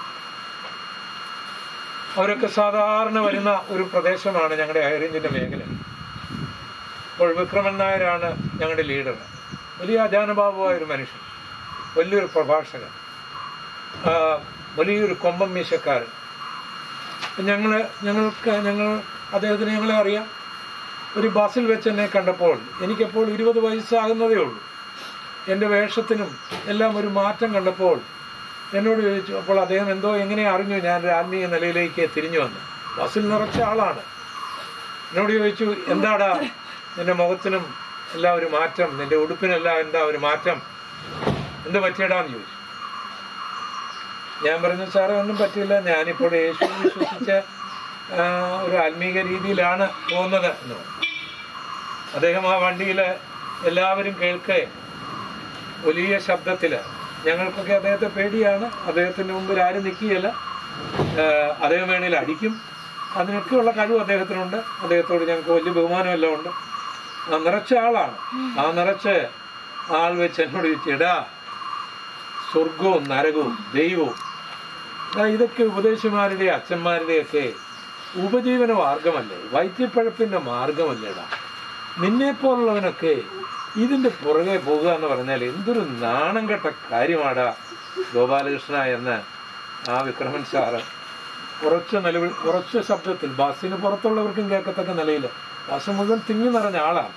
അവരൊക്കെ സാധാരണ വരുന്ന ഒരു പ്രദേശമാണ് ഞങ്ങളുടെ ഹൈറേഞ്ചിൻ്റെ മേഖല. അപ്പോൾ വിക്രമൻ നായരാണ് ഞങ്ങളുടെ ലീഡർ. വലിയ അജാനബാബുവായ ഒരു മനുഷ്യൻ, വലിയൊരു പ്രഭാഷകൻ, വലിയൊരു കൊമ്പം മീശക്കാരൻ. ഞങ്ങൾ അദ്ദേഹത്തിന് ഞങ്ങളെ അറിയാം. ഒരു ബസ്സിൽ വെച്ച് എന്നെ കണ്ടപ്പോൾ എനിക്കപ്പോൾ 20 വയസ്സാകുന്നതേ ഉള്ളൂ. എൻ്റെ വേഷത്തിനും എല്ലാം ഒരു മാറ്റം കണ്ടപ്പോൾ എന്നോട് ചോദിച്ചു. അപ്പോൾ അദ്ദേഹം എങ്ങനെ അറിഞ്ഞു ഞാനൊരു ആത്മീയ നിലയിലേക്ക് തിരിഞ്ഞു വന്നു. ബസ്സിൽ നിറച്ച ആളാണ്. എന്നോട് ചോദിച്ചു, എന്താടാ നിന്റെ മുഖത്തിനും എല്ലാം ഒരു മാറ്റം, നിന്റെ ഉടുപ്പിനെല്ലാം എന്താ ഒരു മാറ്റം, എന്ത് പറ്റിയടാന്ന് ചോദിച്ചു. ഞാൻ പറഞ്ഞു, സാറേ ഒന്നും പറ്റിയില്ല, ഞാനിപ്പോൾ യേശു വിശ്വസിച്ച് ഒരു ആത്മീക രീതിയിലാണ് പോകുന്നത് എന്ന് പറഞ്ഞു. അദ്ദേഹം ആ വണ്ടിയിൽ എല്ലാവരും കേൾക്കെ വലിയ ശബ്ദത്തിൽ, ഞങ്ങൾക്കൊക്കെ അദ്ദേഹത്തെ പേടിയാണ്, അദ്ദേഹത്തിൻ്റെ മുമ്പിൽ ആരും നിൽക്കുകയില്ല, അദ്ദേഹം വേണേൽ അടിക്കും, അതിനൊക്കെയുള്ള കഴിവ് അദ്ദേഹത്തിനുണ്ട്. അദ്ദേഹത്തോട് ഞങ്ങൾക്ക് വലിയ ബഹുമാനമെല്ലാം ഉണ്ട്. നിറച്ച ആളാണ്. ആ നിറച്ച് ആൾ വെച്ച് എന്നോട് ചോദിച്ചിടാ, സ്വർഗവും നരകവും ദൈവവും ഇതൊക്കെ ഉപദേശിമാരുടെ അച്ഛന്മാരുടെയൊക്കെ ഉപജീവന മാർഗമല്ലേ, വൈദ്യപ്പഴപ്പിൻ്റെ മാർഗമല്ലേടാ, നിന്നെപ്പോലുള്ളവനൊക്കെ ഇതിൻ്റെ പുറകെ പോകുക എന്ന് പറഞ്ഞാൽ എന്തൊരു നാണം കെട്ട കാര്യമാടാ ഗോപാലകൃഷ്ണ എന്ന് ആ വിക്രമൻ സാറ് കുറച്ച് ശബ്ദത്തിൽ, ബസ്സിന് പുറത്തുള്ളവർക്കും കേൾക്കത്തക്ക നിലയിൽ, ബസ് മുഴുവൻ തിങ്ങി നിറഞ്ഞ ആളാണ്.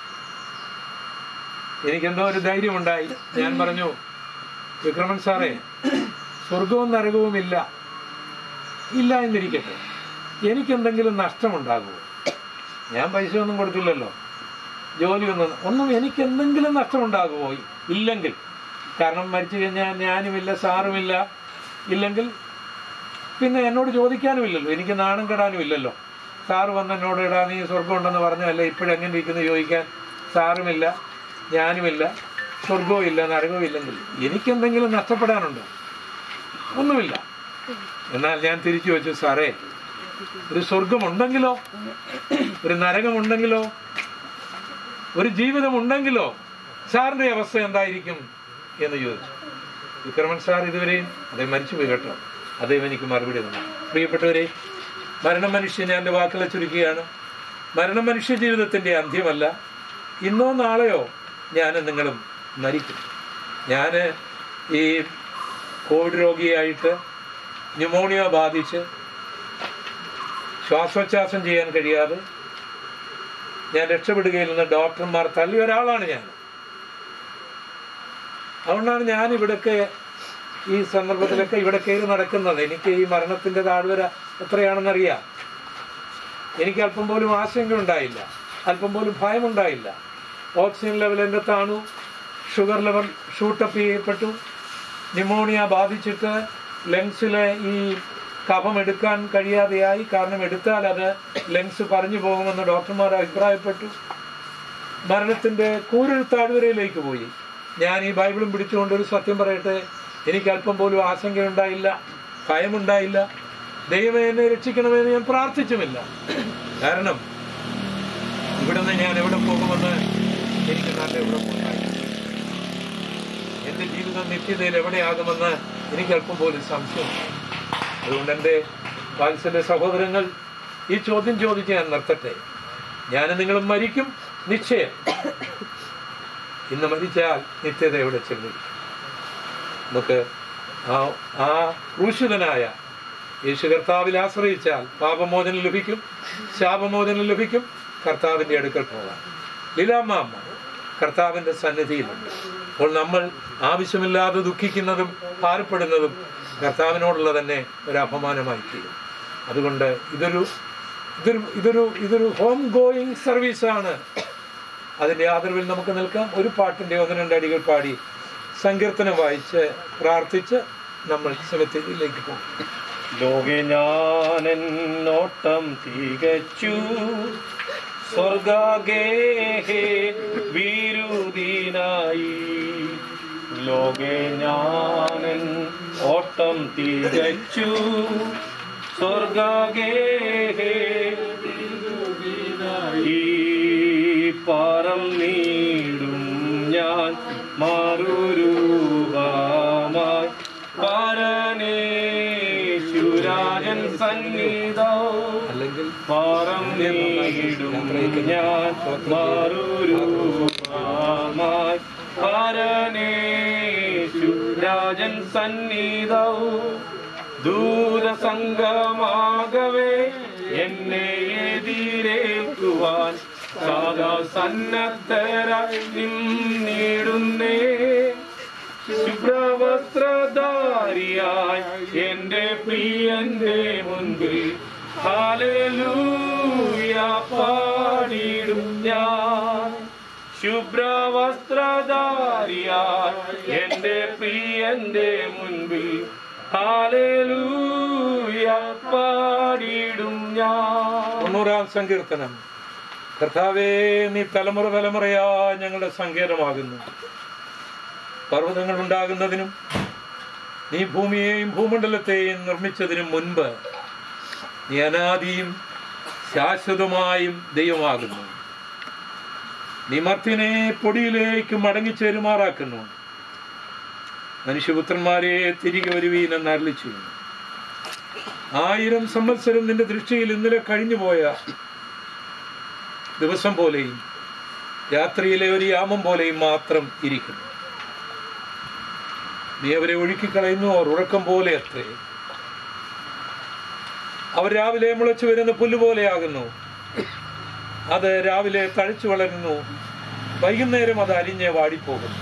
എനിക്കെന്തോ ഒരു ധൈര്യമുണ്ടായി. ഞാൻ പറഞ്ഞു, വിക്രമൻ സാറേ, സ്വർഗവും നരകവും ഇല്ല എന്നിരിക്കട്ടെ, എനിക്കെന്തെങ്കിലും നഷ്ടമുണ്ടാകുമോ? ഞാൻ പൈസ ഒന്നും കൊടുത്തില്ലല്ലോ, ജോലിയൊന്നും എനിക്കെന്തെങ്കിലും നഷ്ടമുണ്ടാകുമോ? ഇല്ലെങ്കിൽ, കാരണം മരിച്ചു കഴിഞ്ഞാൽ ഞാനുമില്ല, സാറുമില്ല, ഇല്ലെങ്കിൽ പിന്നെ എന്നോട് ചോദിക്കാനുമില്ലല്ലോ, എനിക്ക് നാണം കെടാനുമില്ലല്ലോ. സാറ് വന്ന് എന്നോട് ഇടാ നീ സ്വർഗം ഉണ്ടെന്ന് പറഞ്ഞല്ല ഇപ്പോഴെങ്ങനെ ഇരിക്കുന്നു ചോദിക്കാൻ സാറുമില്ല, ഞാനുമില്ല, സ്വർഗവും ഇല്ല, നരകവും ഇല്ലെങ്കിൽ എനിക്കെന്തെങ്കിലും നഷ്ടപ്പെടാനുണ്ടോ? ഒന്നുമില്ല. എന്നാൽ ഞാൻ തിരിച്ചു വെച്ചു, സാറേ, ഒരു സ്വർഗമുണ്ടെങ്കിലോ, ഒരു നരകമുണ്ടെങ്കിലോ, ഒരു ജീവിതമുണ്ടെങ്കിലോ സാറിൻ്റെ അവസ്ഥ എന്തായിരിക്കും എന്ന് ചോദിച്ചു. വിക്രമൻ സാർ ഇതുവരെയും, അദ്ദേഹം മരിച്ചുപോയി കേട്ടോ, അദ്ദേഹം എനിക്ക് മറുപടി തന്നു. പ്രിയപ്പെട്ടവരെ, മരണം മനുഷ്യൻ, ഞാൻ എൻ്റെ വാക്കുകളെ ചുരുക്കുകയാണ്, മരണം മനുഷ്യ ജീവിതത്തിൻ്റെ അന്ത്യമല്ല. ഇന്നോ നാളെയോ ഞാനും നിങ്ങളും മരിക്കും. ഞാൻ ഈ കോവിഡ് രോഗിയായിട്ട് ന്യൂമോണിയ ബാധിച്ച് ശ്വാസോച്ഛ്വാസം ചെയ്യാൻ കഴിയാതെ ഞാൻ രക്ഷപ്പെടുകയിൽ നിന്ന് ഡോക്ടർമാർ തള്ളിയ ഒരാളാണ് ഞാൻ. അതുകൊണ്ടാണ് ഞാൻ ഇവിടൊക്കെ ഈ സന്ദർഭത്തിലൊക്കെ ഇവിടെ കയറി നടക്കുന്നത്. എനിക്ക് ഈ മരണത്തിൻ്റെ താഴ്വര എത്രയാണെന്നറിയാം. എനിക്ക് അല്പം പോലും ആശങ്ക ഉണ്ടായില്ല, അല്പം പോലും ഭയമുണ്ടായില്ല. ഓക്സിജൻ ലെവൽ എൻ്റെ താണു, ഷുഗർ ലെവൽ ഷൂട്ടപ്പ് ചെയ്യപ്പെട്ടു, ന്യൂമോണിയ ബാധിച്ചിട്ട് ലങ്സിലെ ഈ കഫം എടുക്കാൻ കഴിയാതെയായി. കാരണം എടുത്താൽ അത് ലങ്സ് പറഞ്ഞു പോകുമെന്ന് ഡോക്ടർമാർ അഭിപ്രായപ്പെട്ടു. മരണത്തിൻ്റെ കൂരിൽ താഴ്വരയിലേക്ക് പോയി. ഞാൻ ഈ ബൈബിളും പിടിച്ചുകൊണ്ടൊരു സത്യം പറയട്ടെ, എനിക്ക് അല്പം പോലും ആശങ്കയുണ്ടായില്ല, ഭയമുണ്ടായില്ല. ദൈവമേ എന്നെ രക്ഷിക്കണമെന്ന് ഞാൻ പ്രാർത്ഥിച്ചുമില്ല. കാരണം ഇവിടുന്ന് ഞാൻ എവിടെ പോകുമെന്ന് എനിക്ക് നല്ല ഉറപ്പുണ്ടായി. എൻ്റെ ജീവിതം നിത്യതയിൽ എവിടെയാകുമെന്ന് എനിക്ക് അല്പം പോലും സംശയം. അതുകൊണ്ട് എൻ്റെ വാത്സല്യ സഹോദരങ്ങൾ, ഈ ചോദ്യം ചോദിച്ച് ഞാൻ നിർത്തട്ടെ. ഞാൻ നിങ്ങളും മരിക്കും, നിശ്ചയം. ഇന്ന് മരിച്ചാൽ നിത്യത എവിടെ ചെന്നു? നമുക്ക് ആ ക്രൂശിതനായ യേശു കർത്താവിൽ ആശ്രയിച്ചാൽ പാപമോചനം ലഭിക്കും, ശാപമോചനം ലഭിക്കും. കർത്താവിൻ്റെ അടുക്കൽ പോകാം. ലീലാമ്മ കർത്താവിൻ്റെ സന്നിധിയിലുണ്ട്. അപ്പോൾ നമ്മൾ ആവശ്യമില്ലാതെ ദുഃഖിക്കുന്നതും ഭാരപ്പെടുന്നതും കർത്താവിനോടുള്ള തന്നെ ഒരു അപമാനമായി തീരും. അതുകൊണ്ട് ഇതൊരു ഹോം ഗോയിങ് സർവീസാണ്. അതിൻ്റെ ആദരവിൽ നമുക്ക് നിൽക്കാം. ഒരു പാട്ടിൻ്റെ 1-2 അടികൾ പാടി സങ്കീർത്തനം വായിച്ച് പ്രാർത്ഥിച്ച് നമ്മൾ സെമിത്തേരിയിലേക്ക് പോകും. ലോകെ ഞാനെന്നോട്ടം തികച്ചു, സ്വർഗാഗേഹേ വിരുദിനായി. ലോകെ ഞാനെൻ ഓട്ടം തികച്ചു, സ്വർഗാഗേഹേ വിരുദിനായി. പാരം നീടും ഞാൻ മാറുരൂപമായി പാരനേശുരാജൻ സന്നിധം. പാരം നീടും ഞാൻ മാറുരൂപമായി പാരനേശുരാജൻ സന്നിധം. ദൂരസംഗമാകവേ എന്നെ എതിരേൽക്കുവാൻ സദാ സന്നദ്ധരായി നിന്നിടുന്നേ. ശുഭ്രവസ്ത്രധാരിയായി എന്റെ പ്രിയന്റെ മുൻപിൽ ഹല്ലേലൂയ പാടിടും ഞാൻ. ശുഭ്രവസ്ത്രധാരിയായി എന്റെ പ്രിയന്റെ മുൻപിൽ ഹല്ലേലൂയ പാടിടും ഞാൻ. 90-ാം സങ്കീർത്തനം. കർത്താവേ, നീ തലമുറ തലമുറയാ ഞങ്ങളുടെ സങ്കേതമാകുന്നു. പർവ്വതങ്ങൾ ഉണ്ടാകുന്നതിനും നീ ഭൂമിയെയും ഭൂമണ്ഡലത്തെയും നിർമ്മിച്ചതിനും മുൻപ് നീ അനാദിയും ശാശ്വതമായും ദൈവമാകുന്നു. നീ മർത്യനെ പൊടിയിലേക്ക് മടങ്ങിച്ചേരുമാറാക്കുന്നു. മനുഷ്യപുത്രന്മാരെ തിരികെ വരുവീനെന്ന് അരുളിച്ചെയ്യുന്നു. 1000 സംവത്സരം നിന്റെ ദൃഷ്ടിയിൽ ഇന്നലെ കഴിഞ്ഞുപോയ ദിവസം പോലെയും രാത്രിയിലെ ഒരു യാമം പോലെയും മാത്രം ഇരിക്കുന്നു. നീ അവരെ ഒഴുക്കിക്കളയുന്നു. അവർ ഉറക്കം പോലെ അത്രേ. അവർ രാവിലെ മുളച്ചു വരുന്ന പുല്ലുപോലെയാകുന്നു. അത് രാവിലെ തഴച്ചു വളരുന്നു, വൈകുന്നേരം അത് അരിഞ്ഞ് വാടിപ്പോകുന്നു.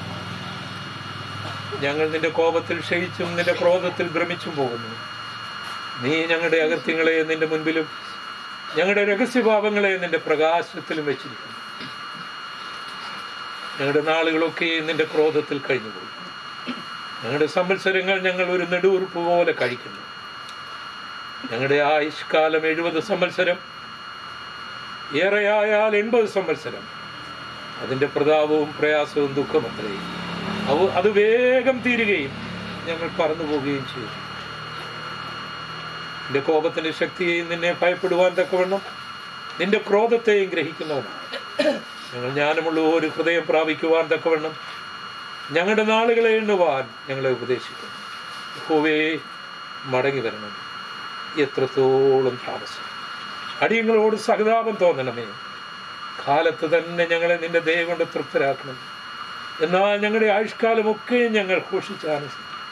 ഞങ്ങൾ നിന്റെ കോപത്തിൽ ക്ഷയിച്ചും നിന്റെ ക്രോധത്തിൽ ഭ്രമിച്ചും പോകുന്നു. നീ ഞങ്ങളുടെ അകൃത്യങ്ങളെ നിന്റെ മുൻപിലും ഞങ്ങളുടെ രഹസ്യഭാവങ്ങളെ നിന്റെ പ്രകാശത്തിലും വെച്ചിരിക്കുന്നു. ഞങ്ങളുടെ നാളുകളൊക്കെ നിന്റെ ക്രോധത്തിൽ കഴിഞ്ഞുപോയി. ഞങ്ങളുടെ സംവത്സരങ്ങൾ ഞങ്ങൾ ഒരു നെടുവുറുപ്പ് പോലെ കഴിക്കുന്നു. ഞങ്ങളുടെ ആയുഷ്കാലം 70 സംവത്സരം, ഏറെയായാൽ 80 സംവത്സരം. അതിൻ്റെ പ്രതാപവും പ്രയാസവും ദുഃഖമത്രേ. അത് വേഗം തീരുകയും ഞങ്ങൾ പറന്നു പോവുകയും ചെയ്യും. നിന്റെ കോപത്തിന്റെ ശക്തിയെയും നിന്നെ ഭയപ്പെടുവാൻ തക്കവണ്ണം നിന്റെ ക്രോധത്തെയും ഗ്രഹിക്കുന്നവനാണ്. ഞങ്ങൾ ജ്ഞാനമുള്ള ഒരു ഹൃദയം പ്രാപിക്കുവാൻ തക്കവണ്ണം ഞങ്ങളുടെ നാളുകളെ എണ്ണുവാൻ ഞങ്ങളെ ഉപദേശിക്കുന്നു. യഹോവേ, മടങ്ങി വരണം. എത്രത്തോളം താമസം. അടിയങ്ങളോട് സഹതാപം തോന്നണമേ. കാലത്ത് തന്നെ ഞങ്ങളെ നിന്റെ ദയ കൊണ്ട് തൃപ്തരാക്കണം. എന്നാൽ ഞങ്ങളുടെ ആയുഷ്കാലമൊക്കെ ഞങ്ങൾ ഘോഷിച്ചാണ്.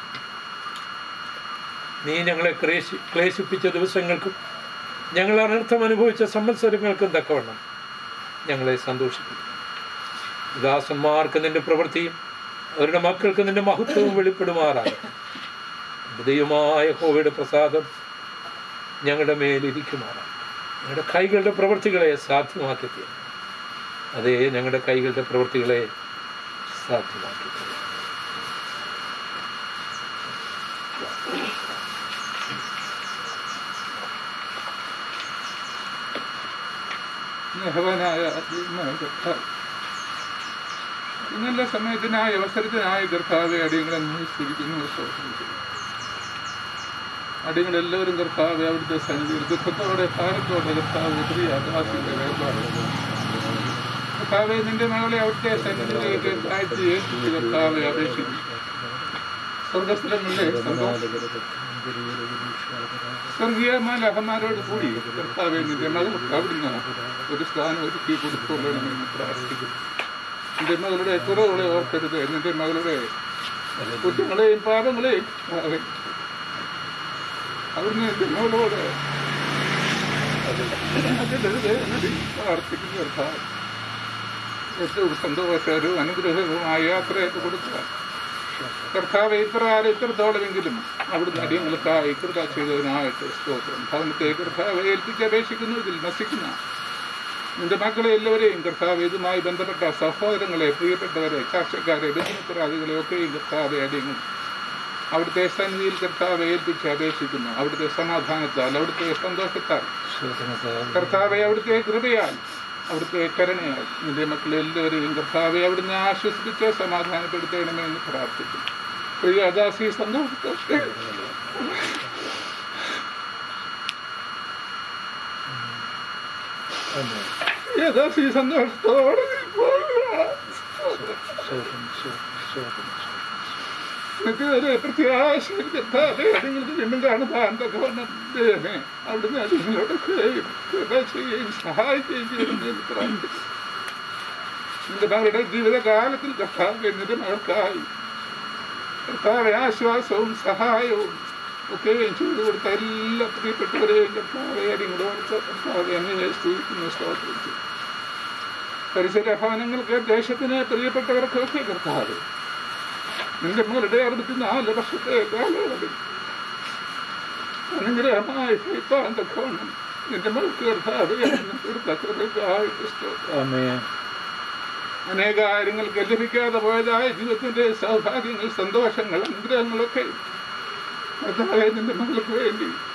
നീ ഞങ്ങളെ ക്ലേശിപ്പിച്ച ദിവസങ്ങൾക്കും ഞങ്ങൾ അനർത്ഥം അനുഭവിച്ച സംവത്സരങ്ങൾക്കും തക്കവണ്ണം ഞങ്ങളെ സന്തോഷിപ്പിക്കും. ദാസന്മാർക്ക് നിന്റെ പ്രവൃത്തിയും അവരുടെ മക്കൾക്ക് നിന്റെ മഹത്വവും വെളിപ്പെടുമാറാകും. ദൈവമായ യഹോവയുടെ പ്രസാദം ഞങ്ങളുടെ മേലിരിക്കുമാറാകും. ഞങ്ങളുടെ കൈകളുടെ പ്രവൃത്തികളെ സാധ്യമാക്കി തീരും. അതേ, ഞങ്ങളുടെ കൈകളുടെ പ്രവൃത്തികളെ സാധ്യമാക്കി തീരും. നല്ല സമയത്തിനായ അവസരത്തിനായ കർത്താവെ അടിയങ്ങളെ സ്തുതിക്കുന്നു. അടിയങ്ങളെല്ലാവരും കർത്താവെ അവിടുത്തെ സന്നിധിയിൽ ദുഃഖത്തോടെ ഭാരത്തോടെ കർത്താവ് പ്രിയ ദാസിയുടെ വേർപാട് കർത്താവെ നിന്റെ മകളെ അവിടുത്തെ സന്നിധിയിലേക്ക് താഴ്ത്തി ഏൽപ്പിച്ച് കർത്താവെ അപേക്ഷിക്കുന്നു. സ്വർഗസ്ഥലങ്ങളിലെ സ്വർഗീയമായ അഹന്മാരോട് കൂടി കർത്താവെ നിന്റെ മകൾക്ക് അവിടുന്ന് ഒരു സ്ഥാനം ഒരുക്കി കൊടുത്തുകൊള്ളണമെന്ന് പ്രാർത്ഥിക്കുന്നു. നിന്റെ മകളുടെ കുറവുകളെ ഓർക്കരുത്. നിന്റെ മകളുടെ കുറ്റങ്ങളെയും പാപങ്ങളെയും അവിടുന്ന് നിന്റെ മകളോട് പ്രാർത്ഥിക്കുന്നു. കർത്താവ് ഏറ്റവും സന്തോഷകരവും അനുഗ്രഹവുമായ യാത്രയൊക്കെ കൊടുക്കുക. കർത്താവ് ഇത്രത്തോളമെങ്കിലും അവിടുന്ന് അടിയങ്ങൾക്കായി കൃപ ചെയ്തതിനായിട്ട് സ്തോത്രം. ഭവനത്തെ കർത്താവ് ഏൽപ്പിച്ച് അപേക്ഷിക്കുന്നു. ഇതിൽ നസിക്കുന്ന നിന്റെ മക്കളെ എല്ലാവരെയും കർത്താവ് ഇതുമായി ബന്ധപ്പെട്ട സഹോദരങ്ങളെ, പ്രിയപ്പെട്ടവരെ, ചാർച്ചക്കാരെ, ബന്ധുമിത്രാദികളെ ഒക്കെയും കർത്താവ് അടിയങ്ങൾ അവിടുത്തെ സന്നിധിയിൽ കർത്താവ് ഏൽപ്പിച്ച് അപേക്ഷിക്കുന്നു. അവിടുത്തെ സമാധാനത്താൽ, അവിടുത്തെ സന്തോഷത്താൽ, കർത്താവെ അവിടുത്തെ കൃപയാൽ, അവിടുത്തെ കരുണയാൽ നിന്റെ മക്കളെ എല്ലാവരെയും കർത്താവെ അവിടുന്ന് ആശ്വസിപ്പിച്ച് സമാധാനപ്പെടുത്തണമെന്ന് പ്രാർത്ഥിക്കുന്നു. പ്രിയ ദാസി സന്തോഷത്തോടെ ദാസി സന്തോഷത്തോടെ പ്രത്യാശയും കർത്താവെ അടിങ്ങൾക്ക് വീണ്ടും കാണുവാൻ തക്കവണ്ണം ദൈവമേ അവിടുന്ന് അടിങ്ങളോട് ചെയ്യുകയും സഹായിക്കുകയും ചെയ്യണമെന്ന് പ്രാർത്ഥിക്കുന്നു. നിന്റെ മകളുടെ ജീവിതകാലത്തിൽ കർത്താവെ നിന്റെ മകൾക്കായി കർത്താവെ ആശ്വാസവും സഹായവും ഒക്കെയും ചെയ്തു കൊടുത്ത എല്ലാ പ്രിയപ്പെട്ടവരെയും കർത്താവെ അടിങ്ങളോട് കർത്താവെ അങ്ങനെ സ്തുതിക്കുന്നു, സ്തോത്രം ചെയ്യും. പരിസര ഭവനങ്ങൾക്ക്, ദേശത്തിന്, പ്രിയപ്പെട്ടവർക്കൊക്കെ കർത്താവെ നിന്റെ മകളുടെ 64 വർഷത്തെ കാലയളവിൽ അനുഗ്രഹമായി ഭരിപ്പാൻ തക്കവണ്ണം നിന്റെ മകൾക്ക് കർത്താവെ കൊടുത്ത കൃപയ്ക്കായിട്ട് സ്തോത്രം. അനേക കാര്യങ്ങൾക്ക് ലഭിക്കാതെ പോയതായ ജീവിതത്തിന്റെ സൗഭാഗ്യങ്ങൾ, സന്തോഷങ്ങൾ, അനുഗ്രഹങ്ങളൊക്കെ കർത്താവെ നിന്റെ മകൾക്ക് വേണ്ടി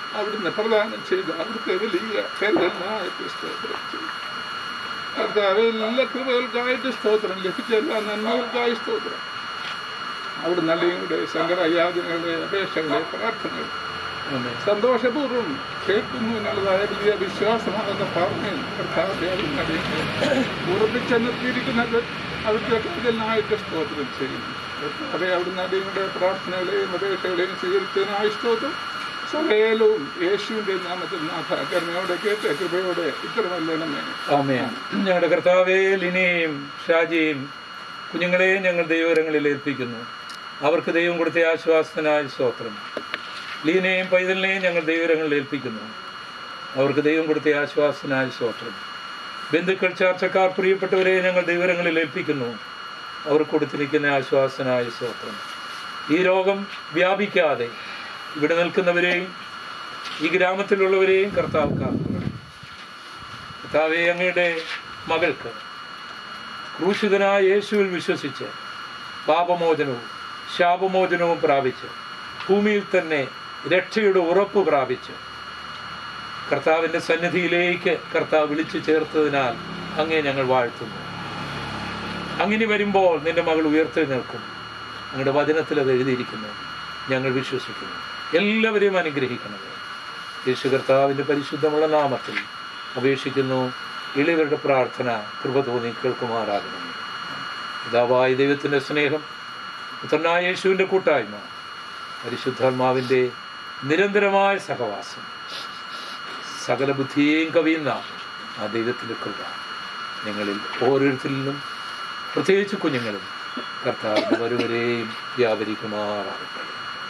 അവിടുന്ന് പ്രദാനം ചെയ്ത് അവിടുത്തെ വലിയ കരുതലിനായിട്ട് സ്തോത്രം ചെയ്തു. കർത്താവെ, എല്ലാ കൃപകൾക്കായിട്ട് സ്തോത്രം, ലഭിച്ച എല്ലാ നന്മകൾക്കായി സ്തോത്രം. അവിടുന്ന് അടിയുടെ സങ്കടയാതനകളെ, അപേക്ഷകളെ, പ്രാർത്ഥനകൾ സന്തോഷപൂർവ്വം കേൾക്കുന്നു എന്നുള്ളതായ വലിയ വിശ്വാസമാണെന്ന ഭാവനയിൽ കർത്താവെ അവിടുന്ന് അടിയെ ഉറപ്പിച്ച് നിർത്തിയിരിക്കുന്നത് അവിടുത്തെ കരുതലിനായിട്ട് സ്തോത്രം ചെയ്യുന്നു. കർത്താവെ, അവിടുന്ന് അടിയുടെ പ്രാർത്ഥനകളെയും അപേക്ഷകളെയും സ്വീകരിച്ചതിനായി സ്തോത്രം. സകലവും യേശുവിന്റെ നാമത്തിൽ നാഥ കരുണയോടെ കേട്ട കൃപയോടെ ഇത്രമല്ലേ. ആമേൻ. ഞങ്ങളുടെ കർത്താവേ, ലിനിയെയും ഷാജിയെയും കുഞ്ഞുങ്ങളെയും ഞങ്ങൾ ദൈവകരങ്ങളിൽ ഏൽപ്പിക്കുന്നു. അവർക്ക് ദൈവം കൊടുത്ത ആശ്വാസത്തിനായ സ്തോത്രം. ലീനയെയും പൈതലിനെയും ഞങ്ങൾ ദൈവകരങ്ങളിൽ ഏൽപ്പിക്കുന്നു. അവർക്ക് ദൈവം കൊടുത്ത ആശ്വാസത്തിനായ സ്തോത്രം. ബന്ധുക്കൾ, ചാർച്ചക്കാർ, പ്രിയപ്പെട്ടവരെ ഞങ്ങൾ ദൈവകരങ്ങളിൽ ഏൽപ്പിക്കുന്നു. അവർ കൊടുത്തിരിക്കുന്ന ആശ്വാസത്തിനായ സ്തോത്രം. ഈ രോഗം വ്യാപിക്കാതെ ഇവിടെ നിൽക്കുന്നവരെയും ഈ ഗ്രാമത്തിലുള്ളവരെയും കർത്താവ് കാക്കണം. കർത്താവേ, അങ്ങയുടെ മകൾക്ക് ക്രൂശിതനായ യേശുവിൽ വിശ്വസിച്ച് പാപമോചനവും ശാപമോചനവും പ്രാപിച്ച് ഭൂമിയിൽ തന്നെ രക്ഷയുടെ ഉറപ്പ് പ്രാപിച്ച് കർത്താവിൻ്റെ സന്നിധിയിലേക്ക് കർത്താവ് വിളിച്ചു ചേർത്തതിനാൽ അങ്ങേ ഞങ്ങൾ വാഴ്ത്തുന്നു. അങ്ങനെ വരുമ്പോൾ നിന്റെ മകൾ ഉയർത്തെഴുന്നേൽക്കും. അങ്ങയുടെ വചനത്തിൽ അത് എഴുതിയിരിക്കുന്നു. ഞങ്ങൾ വിശ്വസിക്കുന്നു. എല്ലാവരെയും അനുഗ്രഹിക്കണമേ. യേശു കർത്താവിൻ്റെ പരിശുദ്ധമുള്ള നാമത്തിൽ അപേക്ഷിക്കുന്നു. എളിയവരുടെ പ്രാർത്ഥന കൃപ തോന്നി കേൾക്കുമാറാകണമേ. പിതാവായ ദൈവത്തിൻ്റെ സ്നേഹം, പുത്രനായ യേശുവിൻ്റെ കൂട്ടായ്മ, പരിശുദ്ധാത്മാവിൻ്റെ നിരന്തരമായ സഹവാസം, സകല ബുദ്ധിയെയും കവിയുന്ന ആ ദൈവത്തിൻ്റെ കൃപ നിങ്ങളിൽ ഓരോരുത്തരിലും, പ്രത്യേകിച്ച് കുഞ്ഞുങ്ങളും കർത്താവിൻ്റെ വരുവരെയും വ്യാപരിക്കുമാറാകട്ടെ.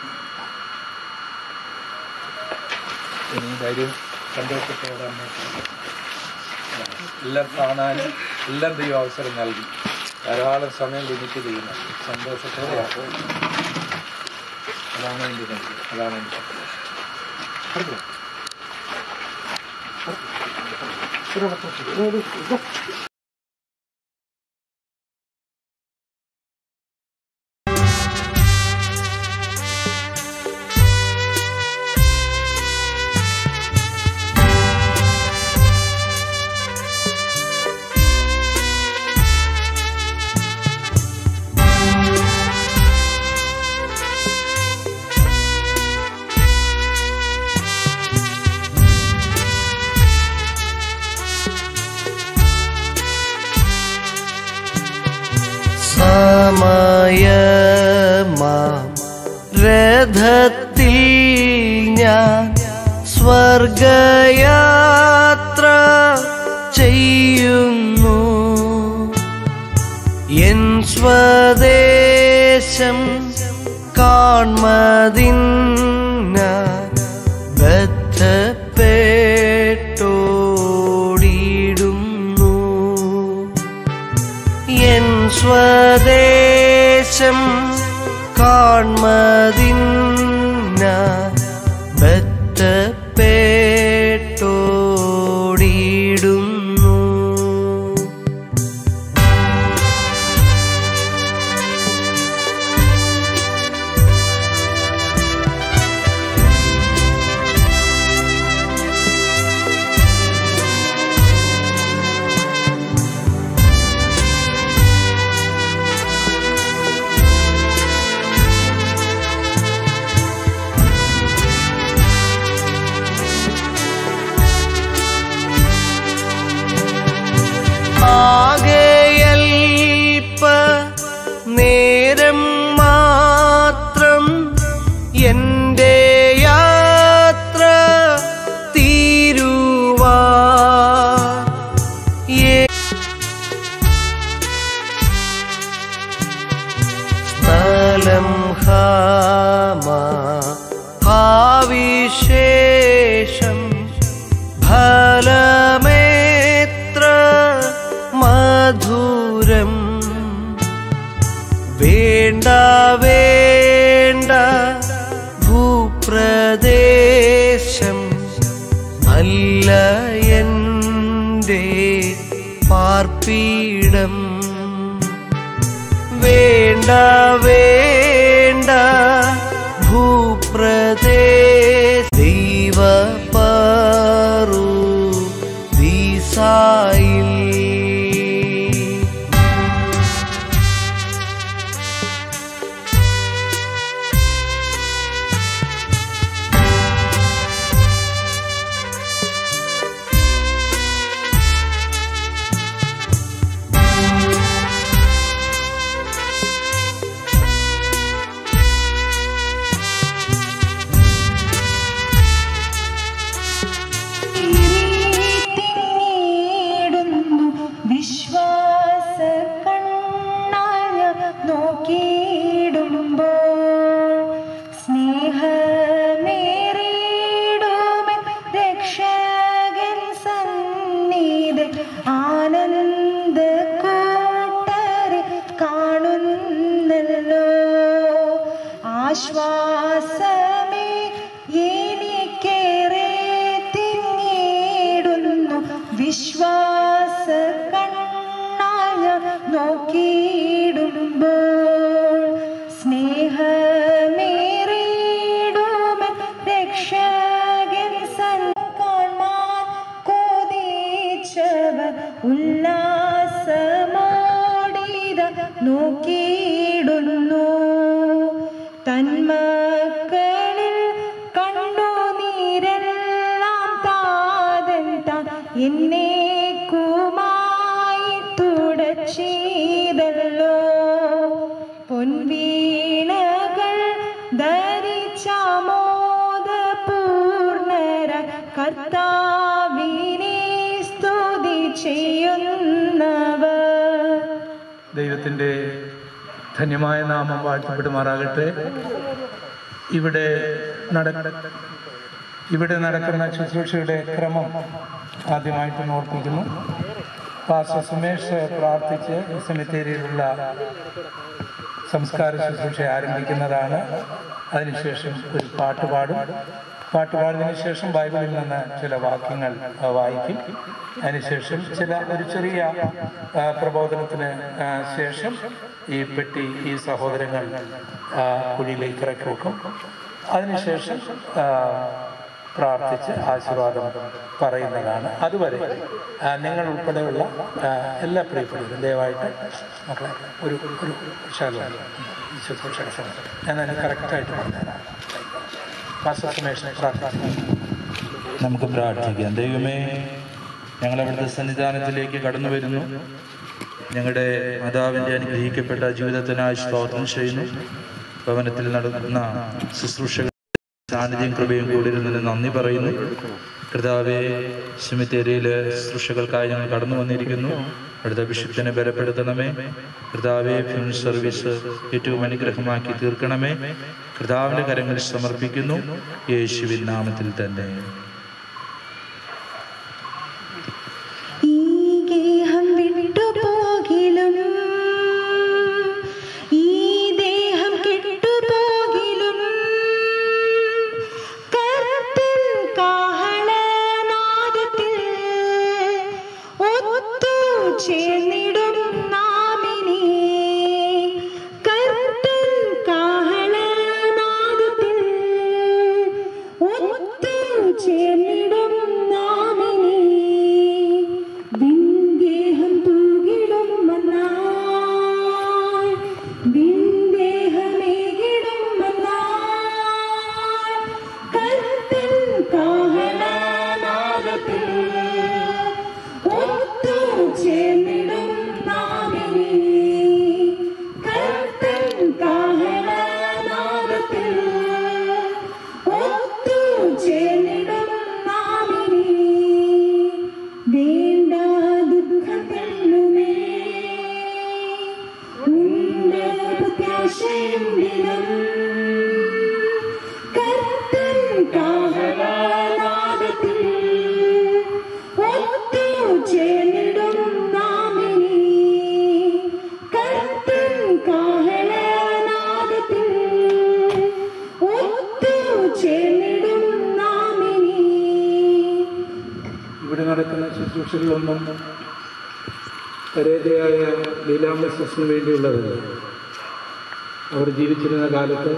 ഇനി ധൈര്യം സന്തോഷത്തോടെ എല്ലാം കാണാനും എല്ലാം ദൈവം അവസരം നൽകി ധാരാളം സമയം ലിമിറ്റ് ചെയ്യുന്നു. സന്തോഷത്തോടെ അതാണ് എൻ്റെ നന്ദി, അതാണ് എൻ്റെ സന്തോഷം. സമയമാം രഥത്തിൽ ഞാൻ സ്വർഗയാത്ര ചെയ്യുന്നു. എൻ സ്വദേശം കാൺമതിന്ന ബദ്ധപ്പെട്ടോടിടുന്നു. എൻ സ്വദേശം കാൺമതിന്ന ബദ്ധപ്പെട്ടോടിടുന്നു. ആകെയൽപ്പ നേരം മാത്രം എൻ്റെ യാത്ര തീരുവാൻ സ്ഥലം ഹാവിശേഷം ഫലമേത്ര മധുരം. വേണ്ട വേണ്ട ഭൂപ്രദേശം അല്ല എൻ്റെ പാർപ്പിടം. വേണ്ട വേണ്ട ഭൂപ്രദേശ ദൈവ നോക്കിയിടുമ്പോൾ സ്നേഹമേറിയിടുമൻ രക്ഷകൻ കാൺമാൻ കൊതിച്ചവർ ഉല്ലാസമോടിത നോക്കിയിടുന്നു. തന്മക്കളിൽ കണ്ണുനീരെല്ലാം താതൻ താൻ എന്നേക്കുമായി തുടച്ചീതല്ലോ. പൊൻവീണകൾ ധരിച്ചാമോദപൂർണര കർത്താവിനെ സ്തുതി ചെയ്യുന്നവർ. ദൈവത്തിൻ്റെ ധന്യമായ നാമം വാഴ്ത്തപ്പെടുമാറാകട്ടെ. ഇവിടെ നടക്കുന്ന ശുശ്രൂഷയുടെ ക്രമം ആദ്യമായിട്ട് ഓർപ്പിക്കുന്നു. പാസ്റ്റർ സുമേഷ് പ്രാർത്ഥിച്ച് സെമിത്തേരിയിലുള്ള സംസ്കാര ശുശ്രൂഷ ആരംഭിക്കുന്നതാണ്. അതിനുശേഷം ഒരു പാട്ട് പാടിയതിനു ശേഷം ബൈബിളിൽ നിന്ന് ചില വാക്യങ്ങൾ വായിക്കും. അതിനുശേഷം ഒരു ചെറിയ പ്രബോധനത്തിന് ശേഷം ഈ പെട്ടി ഈ സഹോദരങ്ങൾ കുഴിയിലേക്ക് ഇറക്കി വെക്കും. അതിനുശേഷം പ്രാർത്ഥിച്ച് ആശീർവാദം പറയുന്നതാണ്. അതുവരെ നിങ്ങൾ ഉൾപ്പെടെയുള്ള എല്ലാ പ്രിയപ്പെട്ടവരും ദയവായിട്ട് മക്കളെ ഒരു ശുശ്രൂഷ ഞാൻ അതിന് കറക്റ്റായിട്ട് പറഞ്ഞുതരാം. നമുക്ക് പ്രാർത്ഥിക്കാം. ദൈവമേ, ഞങ്ങളവിടുത്തെ സന്നിധാനത്തിലേക്ക് കടന്നു വരുന്നു. ഞങ്ങളുടെ മാതാവിൻ്റെ അനുഗ്രഹിക്കപ്പെട്ട ജീവിതത്തിനായി സ്തോത്രം ചെയ്യുന്നു. ഭവനത്തിൽ നടന്ന ശുശ്രൂഷകൾ സാന്നിധ്യം കൃപയും കൂടിയിരുന്നതിന് നന്ദി പറയുന്നു. കർത്താവേ, സെമിത്തേരിയിലെ ശുശ്രൂഷകൾക്കായി ഞങ്ങൾ കടന്നു വന്നിരിക്കുന്നു. അടുത്ത ബിഷപ്പിനെ ബലപ്പെടുത്തണമേ. കർത്താവേ, ഫിലിം സർവീസ് ഏറ്റവും അനുഗ്രഹമാക്കി തീർക്കണമേ. കർത്താവിൻ്റെ കരങ്ങളിൽ സമർപ്പിക്കുന്നു, യേശുവിൻ നാമത്തിൽ തന്നെ. ശുശ്രൂഷകളൊന്നും പരേതയായ ലീലാമസിന് വേണ്ടിയുള്ളതല്ല. അവർ ജീവിച്ചിരുന്ന കാലത്ത്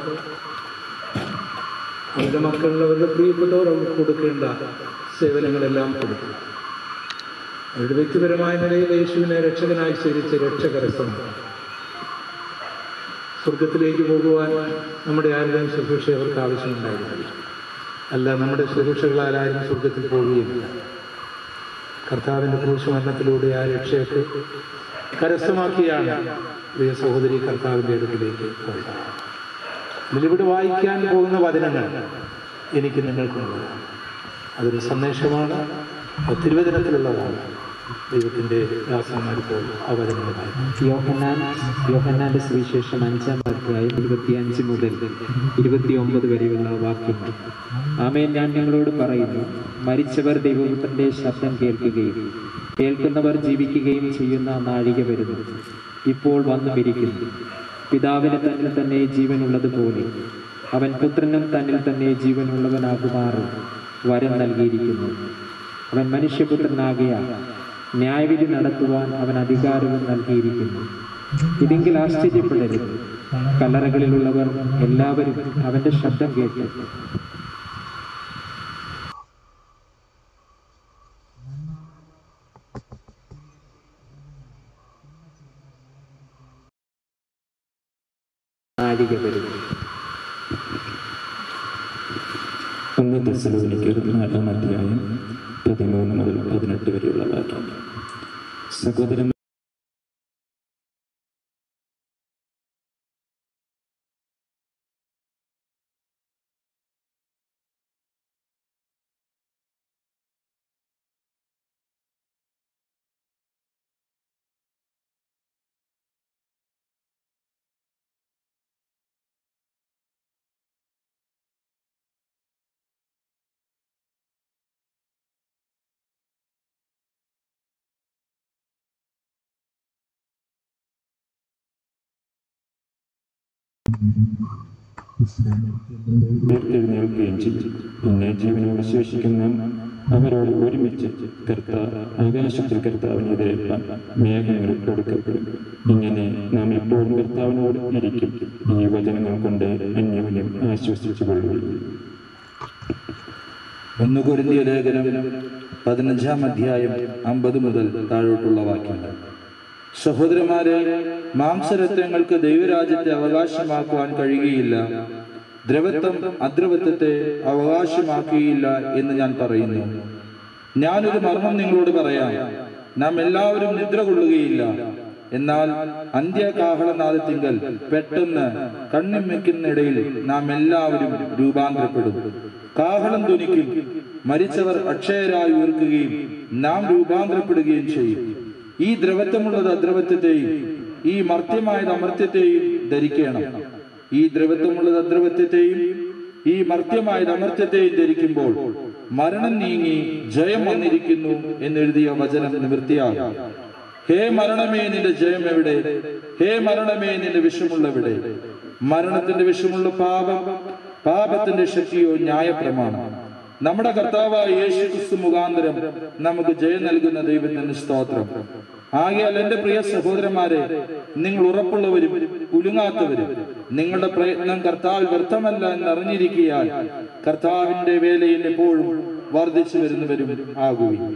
അവരുടെ മക്കളിൽ അവരുടെ പ്രിയപ്പെട്ടവർ അവർക്ക് കൊടുക്കേണ്ട സേവനങ്ങളെല്ലാം കൊടുക്കും. അവരുടെ വ്യക്തിപരമായ നിലയിൽ യേശുവിനെ രക്ഷകനായി സ്വീകരിച്ച് രക്ഷകരസ്ഥമാണ്. സ്വർഗത്തിലേക്ക് പോകുവാൻ നമ്മുടെ ആരുടെയും ശുശ്രൂഷ അവർക്ക് ആവശ്യമുണ്ടായിരുന്നില്ല. അല്ല, നമ്മുടെ ശുശ്രൂഷകളാൽ ആരും സ്വർഗത്തിൽ പോവുകയില്ല. കർത്താവിൻ്റെ ക്രൂശമരണത്തിലൂടെ ആ രക്ഷയൊക്കെ കരസ്ഥമാക്കിയാണ് പ്രിയ സഹോദരി കർത്താവിൻ്റെ അടുക്കിലേക്ക് പോയത്. ഇവിടെ വായിക്കാൻ പോകുന്ന വചനങ്ങൾ എനിക്ക് നിങ്ങൾക്കുള്ളത്. അതൊരു സന്ദേശമാണ്, തിരുവചനത്തിലുള്ളതാണ്. ദൈവത്തിൻ്റെ ദാസന്മാരിപ്പോൾ ആ വചനങ്ങളുമായി യോഹന്നാന്റെ സുവിശേഷം 5-ാം അധ്യായം 25 മുതൽ 29 വരെയുള്ള വാക്യങ്ങൾ. ആമേൻ, ഞാൻ നിങ്ങളോട് പറയുന്നു, മരിച്ചവർ ദൈവപുത്രന്റെ ശബ്ദം കേൾക്കുകയും കേൾക്കുന്നവർ ജീവിക്കുകയും ചെയ്യുന്ന നാഴിക വരുന്നു, ഇപ്പോൾ വന്നുമിരിക്കുന്നു. പിതാവിന് തന്നിൽ തന്നെ ജീവനുള്ളതുപോലെ അവൻ പുത്രനും തന്നിൽ തന്നെ ജീവനുള്ളവനാകുമാറ് വരം നൽകിയിരിക്കുന്നു. അവൻ മനുഷ്യപുത്രനാകിയ ന്യായവിധി നടത്തുവാൻ അവൻ അധികാരവും നൽകിയിരിക്കുന്നു. ഇതെങ്കിൽ ആശ്ചര്യപ്പെടരുത്. കല്ലറകളിലുള്ളവർ എല്ലാവരും അവന്റെ ശബ്ദം കേട്ടു നാഴിക വരുന്നു. 1 തെസ്സലോനിക്കർ 4-ാം അധ്യായം 13 മുതൽ 18 വരെയുള്ള വാക്യം. സഹോദരൻ ഉയർത്തെഴുന്നേൽക്കുകയും ചെയ്യും. പിന്നെ ജീവനോട് ശേഷിക്കുന്ന അവരോട് ഒരുമിച്ച് ആകാശത്തിൽ കർത്താവിനെ എതിരേൽപ്പാൻ മേഘങ്ങൾ കൊടുക്കപ്പെടും. ഇങ്ങനെ നാം എപ്പോഴും കർത്താവിനോട് ഇരിക്കും. ഈ വചനങ്ങൾ കൊണ്ട് അന്യോന്യം ആശ്വസിച്ചു കൊള്ളുകയും. 1 കൊരിന്ത്യർ ലേഖനം 15-ാം അധ്യായം 50 മുതൽ താഴോട്ടുള്ള വാക്യങ്ങൾ. സഹോദരന്മാരെ, മാംസരത്വങ്ങൾക്ക് ദൈവരാജ്യത്തെ അവകാശമാക്കുവാൻ കഴിയുകയില്ല. ദ്രവത്വം അദ്രവത്വത്തെ അവകാശമാക്കുകയില്ല എന്ന് ഞാൻ പറയുന്നു. ഞാനൊരു മർമ്മം നിങ്ങളോട് പറയാം. നാം എല്ലാവരും നിദ്ര കൊള്ളുകയില്ല. എന്നാൽ അന്ത്യകാഹളനാദത്തിങ്കൽ പെട്ടെന്ന് കണ്ണിമയ്ക്കുന്നിടയിൽ നാം എല്ലാവരും രൂപാന്തരപ്പെടും. കാഹളം ധ്വനിക്കും. മരിച്ചവർ അക്ഷയരായി ഉയർക്കുകയും നാം രൂപാന്തരപ്പെടുകയും ചെയ്യും. ഈ ദ്രവത്വമുള്ളത് അദ്രവത്വത്തെയും ഈ മർത്യമായത് അമർത്യത്തെയും ധരിക്കണം. ഈ ദ്രവത്വമുള്ളത് അദ്രവത്വത്തെയും ഈ മർത്യമായത് അമർത്യത്തെയും ധരിക്കുമ്പോൾ മരണം നീങ്ങി ജയം വന്നിരിക്കുന്നു എന്നെഴുതിയ വചനം നിവൃത്തിയാകും. ഹേ മരണമേ, നിന്റെ ജയം എവിടെ? ഹേ മരണമേ, നിന്റെ വിഷമുള്ളവിടെ? മരണത്തിന്റെ വിഷമുള്ള പാപത്തിന്റെ ശക്തിയോ ന്യായപ്രമാണം. നമ്മുടെ കർത്താവായ യേശു ക്രിസ്തു മുഖാന്തരം നമുക്ക് ജയം നൽകുന്ന ദൈവത്തിന് സ്തോത്രം. ആകയാൽ എന്റെ പ്രിയ സഹോദരന്മാരെ, നിങ്ങൾ ഉറപ്പുള്ളവരും കുലുങ്ങാത്തവരും നിങ്ങളുടെ പ്രയത്നം കർത്താവിൽ വ്യർത്ഥമല്ല എന്നറിഞ്ഞിരിക്കയാൽ കർത്താവിന്റെ വേലയിൽ എപ്പോഴും വർദ്ധിച്ചു വരുന്നവരും ആകുകയും.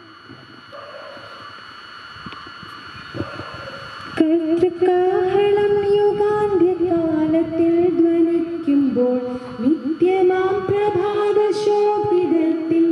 കാഹളം യുഗാന്ത്യകാലത്തിൽ ധ്വനിക്കുമ്പോൾ നിത്യമാം പ്രഭാത ശോഭിതത്തിൽ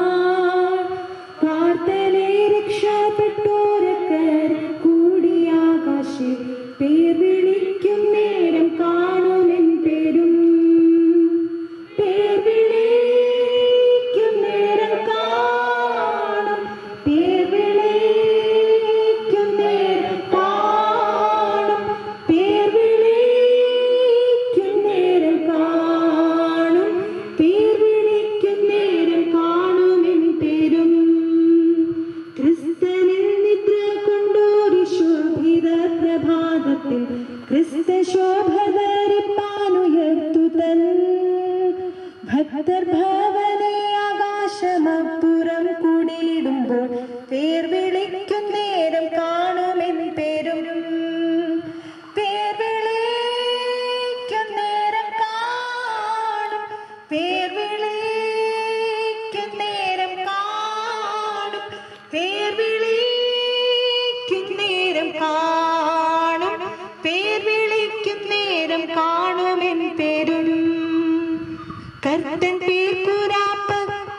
പ്രാർത്ഥനയെ രക്ഷപ്പെട്ടോരക്കർ കൂടിയാകാശി പേർ വിളിക്കും നേരം കാണുമെൻ പേരും. പേർ വിളിക്കും നേരം കാണും. പേർ വിളിക്കും നേരം കാണും. പേർ വിളിക്കും നേരം കാണും. പേർ വിളിക്കും നേരം കാണുമെൻ പേരും. ക്രിസ്തനിൽ നിദ്ര കൊണ്ടൊരു ശോഭിത പ്രഭാതത്തിൽ ക്രിസ്ത ശോഭ ധരിപ്പാനുയർത്തു തൻ ഭക്തർ ഭവനെ ആകാശമപ്പുറം കൂടിയിടുമ്പോൾ പേർ വിളിക്കും നേരം കാണുമെൻ പേരും. പേർ വിളിക്കും നേരം കാണും. പേർ വിളിക്കും നേരം കാണും. പേർ വിളിക്കും നേരം കാണും. പേർ വിളിക്കും നേരം കാണുമെൻ പേരും. കർത്തൻ പേർക്കുരാപ്പ.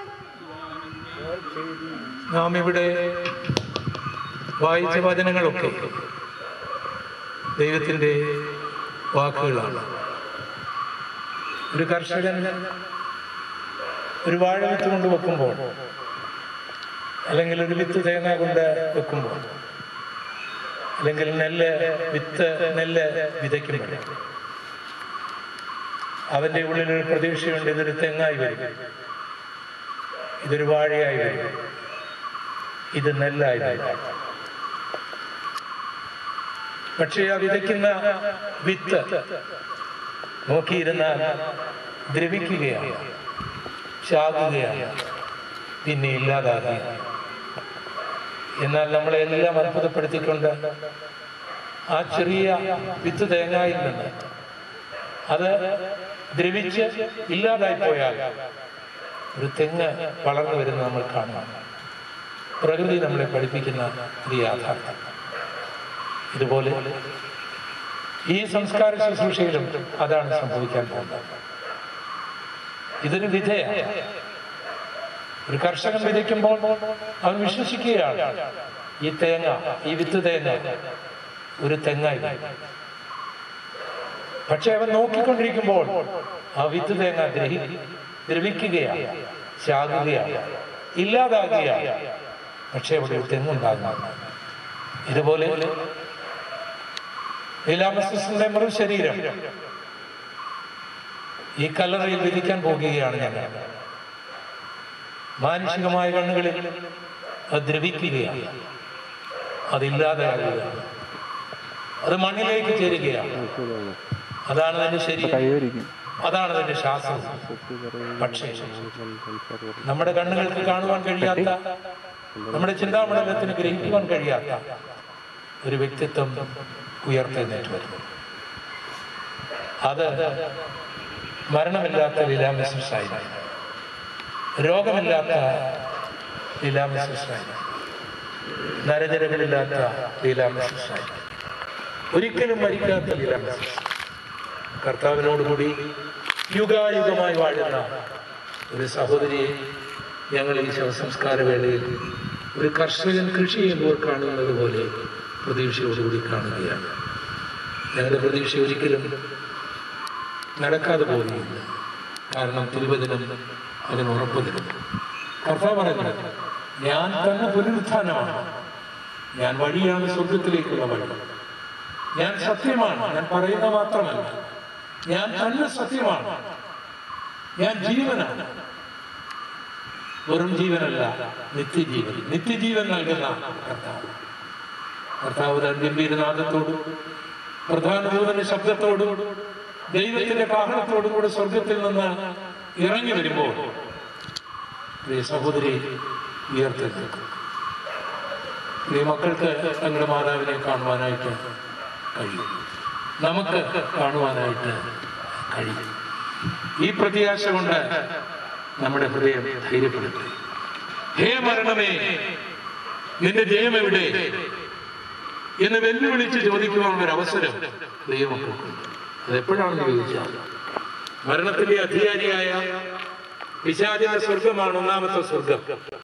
നാം ഇവിടെ വായിച്ച വചനങ്ങളൊക്കെ ദൈവത്തിൻ്റെ വാക്കുകളാണ്. ഒരു കർഷകൻ ഒരു വാഴ വിത്ത് കൊണ്ട് വെക്കുമ്പോൾ, അല്ലെങ്കിൽ ഒരു വിത്ത് തേങ്ങ കൊണ്ട് വെക്കുമ്പോൾ, അല്ലെങ്കിൽ നെല്ല് വിതയ്ക്കുമ്പോൾ അവൻ്റെ ഉള്ളിലൊരു പ്രതീക്ഷയുണ്ട്. ഇതൊരു തെങ്ങായി വരും, ഇതൊരു വാഴയായി വരും, ഇത് നെല്ലായി വരും. പക്ഷേ ആ വിതയ്ക്കുന്ന വിത്ത് നോക്കിയിരുന്നാൽ ദ്രവിക്കുകയാണ്, ചാകുകയാണ്, പിന്നെ ഇല്ലാതാകുകയാണ്. എന്നാൽ നമ്മളെല്ലാം അത്ഭുതപ്പെടുത്തിക്കൊണ്ട് ആ ചെറിയ വിത്ത് തേങ്ങയിൽ നിന്ന് അത് ദ്രവിച്ച് ഇല്ലാതായിപ്പോയാൽ ഒരു തെങ്ങ് വളർന്നു വരുന്നത് നമ്മൾ കാണുന്നു. പ്രകൃതി നമ്മളെ പഠിപ്പിക്കുന്ന ഒരു യാഥാർത്ഥ്യം. ഇതുപോലെ ഈ സംസ്കാര ശുശ്രൂഷയിലും അതാണ് സംഭവിക്കാൻ പോകുന്നത്. ഇതൊരു വിധയാണ്. ഒരു കർഷകൻ വിതയ്ക്കുമ്പോൾ അവൻ വിശ്വസിക്കുകയാണ് ഈ തേങ്ങ, ഈ വിത്ത് തേങ്ങ ഒരു തെങ്ങായി. പക്ഷെ അവൻ നോക്കിക്കൊണ്ടിരിക്കുമ്പോൾ ആ വിത്ത് തേങ്ങ ദ്രവിക്കുകയാണ്, ചാകുകയാണ്, ഇല്ലാതാകുകയാണ്. പക്ഷെ അവിടെ ഒരു തെങ്ങുണ്ടാകുന്നു. ഇതുപോലെ ലീലാമസിന്റെ മൃതശരീരം ഈ കല്ലറയിൽ വിധിക്കാൻ പോകുകയാണ് ഞങ്ങൾ. മാനുഷികമായ കണ്ണുകളിൽ അത് ദ്രവിക്കുകയാണ്, അതില്ലാതാകുകയാണ്, അത് മണ്ണിലേക്ക് ചേരുകയാണ്. അതാണ് അതിന്റെ ശരീരം, അതാണ് അതിന്റെ ശ്വാസം. പക്ഷേ നമ്മുടെ കണ്ണുകൾക്ക് കാണുവാൻ കഴിയാത്ത, നമ്മുടെ ചിന്താമണ്ഡലത്തിന് ഗ്രഹിക്കുവാൻ കഴിയാത്ത ഒരു വ്യക്തിത്വം ഉയർത്തെഴുന്നേറ്റ് വരുന്നു. അത് മരണമില്ലാത്ത ലീലാമിസ്സായിരുന്നു, രോഗമില്ലാത്ത ലീലാമിസ്സായിരുന്നു, നരജരകളില്ലാത്ത ലീലാമിസ്സായിരുന്നു, ഒരിക്കലും മരിക്കാത്ത ലീലാമിസ്. കർത്താവിനോടുകൂടി യുഗായുഗമായി വാഴുന്ന ഒരു സഹോദരിയെ ഞങ്ങൾ ഈ ശവസംസ്കാര വേളയിൽ ഒരു കർഷകൻ കൃഷി ചെയ്യുമ്പോൾ കാണുന്നത് പോലെ പ്രതീക്ഷയോടുകൂടി കാണുകയാണ്. ഞങ്ങളുടെ പ്രതീക്ഷ ഒരിക്കലും നടക്കാതെ പോകുകയില്ല. കാരണം തിരുവചനം അതിന് ഉറപ്പ് തരുന്നു. കർത്താവ് പറയുന്നത്, ഞാൻ തന്നെ പുനരുത്ഥാനമാണ്, ഞാൻ വഴിയാണ് സ്വർഗത്തിലേക്കുള്ള വഴി, ഞാൻ സത്യമാണ്, ഞാൻ പറയുന്ന മാത്രമല്ല, ഞാൻ തന്നെ സത്യമാണ്, ഞാൻ ജീവനാണ്. വെറും ജീവനല്ല, നിത്യജീവൻ, നിത്യജീവൻ നൽകുന്ന കർത്താവ്. കർത്താവ് താൻ ഗംഭീരനാഥത്തോടും പ്രധാന ദൂതന്റെ ശബ്ദത്തോടും ദൈവത്തിന്റെ കാഹളത്തോടും കൂടെ സ്വർഗത്തിൽ നിന്ന് ഇറങ്ങി വരുമ്പോൾ പ്രിയ സഹോദരി ഉയർത്തെഴുന്നേൽക്കും. പ്രിയ മക്കൾക്ക് തങ്ങളുടെ മാതാവിനെ കാണുവാനായിട്ട് കഴിയും, നമുക്ക് കാണുവാനായിട്ട് കഴിയും. ഈ പ്രത്യാശ കൊണ്ട് നമ്മുടെ ഹൃദയം ധൈര്യപ്പെടുത്തി. ഹേ മരണമേ, നിന്റെ ജയം എവിടെ എന്ന് വെല്ലുവിളിച്ച് ചോദിക്കുവാനുള്ള ഒരു അവസരം ദൈവമക്കൾക്കുണ്ട്. അതെപ്പോഴാണെന്ന് ചോദിച്ചാൽ, മരണത്തിന്റെ അധികാരിയായ പിശാചിന്റെ സ്വർഗമാണ് ഒന്നാമത്തെ സ്വർഗം.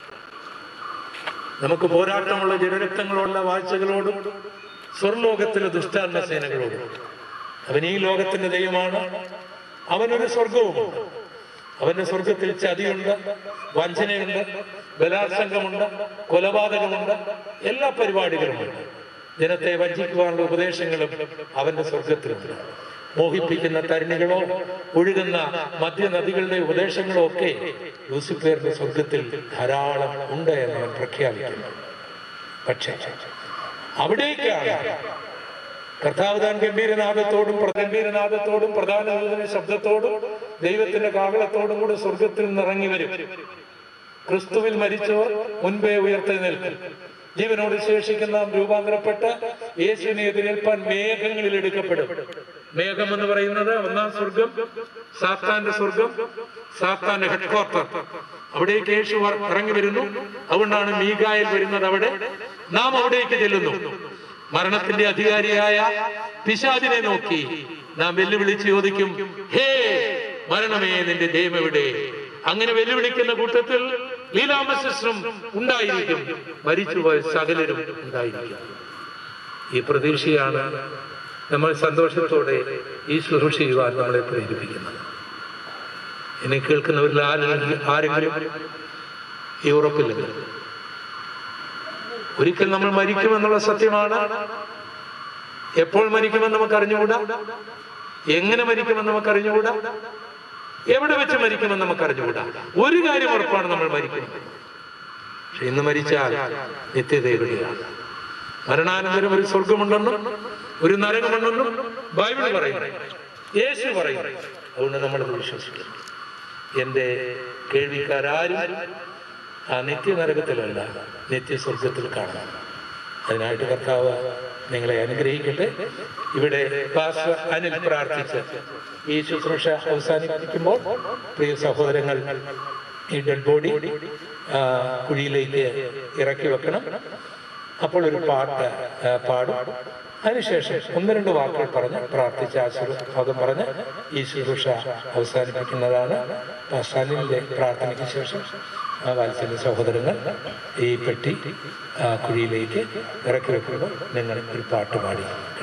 നമുക്ക് പോരാട്ടമുള്ള ജനരക്തങ്ങളുള്ള വാഴ്ചകളോടും സ്വർലോകത്തിലെ ദുഷ്ടാന്ന സേനകളോടും. അവൻ ഈ ലോകത്തിന്റെ ദൈവമാണ്, അവനൊരു സ്വർഗവുമുണ്ട്. അവന്റെ സ്വർഗത്തിൽ ചതിയുണ്ട്, വഞ്ചനയുണ്ട്, ബലാത്സംഗമുണ്ട്, കൊലപാതകമുണ്ട്, എല്ലാ പരിപാടികളുമുണ്ട്. ജനത്തെ വഞ്ചിക്കുവാനുള്ള ഉപദേശങ്ങളും അവന്റെ സ്വർഗത്തിലുണ്ട്. മോഹിപ്പിക്കുന്ന തരുണികളോ ഒഴുകുന്ന മദ്യനദികളുടെ ഉപദേശങ്ങളോ ഒക്കെ ലൂസിഫറിന്റെ സ്വർഗത്തിൽ ധാരാളം ഉണ്ട് എന്നവൻ പ്രഖ്യാപിക്കുന്നു. പക്ഷേ അവിടേക്കാണ് കർത്താവ് താൻ ഗംഭീരനാഥത്തോടും പ്രധാന ദൂതന്റെ ശബ്ദത്തോടും ദൈവത്തിന്റെ കാഹളത്തോടും കൂടെ സ്വർഗത്തിൽ നിന്ന് ഇറങ്ങി വരും. ക്രിസ്തുവിൽ മരിച്ചവർ മുൻപേ ഉയർത്തെഴുന്നേൽക്കും. ജീവനോട് ശേഷിക്കുന്ന രൂപാന്തരപ്പെട്ട യേശുവിനെ എതിരേൽപ്പാൻ മേഘങ്ങളിൽ എടുക്കപ്പെടും. മേഘം എന്ന് പറയുന്നത് ഒന്നാം സ്വർഗം, സാത്താന്റെ സ്വർഗം, സാത്താന്റെ ഹെഡ്ക്വാർട്ടർ. അവിടേക്ക് യേശു ഇറങ്ങി വരുന്നു. അതുകൊണ്ടാണ് മീഖായേൽ വരുന്നത്. അവിടെ നാം അവിടേക്ക് ചെല്ലുന്നു. മരണത്തിന്റെ അധികാരിയായ പിശാചിനെ നോക്കി നാം വെല്ലുവിളിച്ച് ചോദിക്കും, ഹേ മരണമേ, നിന്റെ ജയം എവിടെ? അങ്ങനെ വെല്ലുവിളിക്കുന്ന കൂട്ടത്തിൽ ലീലാമസിനും ഉണ്ടായിരിക്കും, മരിച്ചുപോയ സകലരും ഉണ്ടായിരിക്കും. ഈ പ്രതീക്ഷയാണ് നമ്മൾ സന്തോഷത്തോടെ ഈ ശുശ്രൂഷ ചെയ്യുവാൻ നമ്മളെ പ്രേരിപ്പിക്കുന്നത്. എന്നെ കേൾക്കുന്നവരിൽ ആരെങ്കിലും ഈ ഉറപ്പില്ലെങ്കിൽ, ഒരിക്കൽ നമ്മൾ മരിക്കുമെന്നുള്ള സത്യമാണ്. എപ്പോൾ മരിക്കുമെന്ന് നമുക്ക് അറിഞ്ഞുകൂടാ, എങ്ങനെ മരിക്കുമെന്ന് നമുക്ക് അറിഞ്ഞുകൂടാ, എവിടെ വെച്ച് മരിക്കുമെന്ന് നമുക്ക് അറിഞ്ഞുകൂടാ. ഒരു കാര്യം ഉറപ്പാണ്, നമ്മൾ മരിക്കുന്നത്. പക്ഷെ ഇന്ന് മരിച്ചാൽ നിത്യതയുടെയാണ്. മരണാനന്തരം ഒരു സ്വർഗമുണ്ടെന്നും ഒരു നരകമുണ്ടെന്നും ബൈബിൾ പറയുന്നു, യേശു പറയുന്നു. അതുകൊണ്ട് നമ്മളത് വിശ്വസിക്കുന്നു. എന്റെ കേൾവിക്കാരും നിത്യനരകത്തിലല്ല, നിത്യസ്വർഗത്തിൽ കാണാം. അതിനായിട്ട് കർത്താവ് നിങ്ങളെ അനുഗ്രഹിക്കട്ടെ. ഇവിടെ പാസ്റ്റർ അനിൽ പ്രാർത്ഥിച്ച് ഈ ശുശ്രൂഷ അവസാനിപ്പിക്കുമ്പോൾ പ്രിയ സഹോദരങ്ങൾ ഈ ഡെഡ് ബോഡി കുഴിയിലേക്ക് ഇറക്കി വെക്കണം. അപ്പോൾ ഒരു പാട്ട് പാടും. അതിനുശേഷം 1-2 വാക്കുകൾ പറഞ്ഞ് പ്രാർത്ഥിച്ച് ആശീർവാദം പറഞ്ഞ് ഈ ശുശ്രൂഷ അവസാനിപ്പിക്കുന്നതാണ്. പാസ്റ്ററിന്റെ പ്രാർത്ഥനയ്ക്ക് ശേഷം വാത്സല്യ സഹോദരങ്ങൾ ഈ പെട്ടി കുഴിയിലേക്ക് ഇറക്കി വെക്കുമ്പോൾ നിങ്ങൾ ഒരു പാട്ട് പാടി.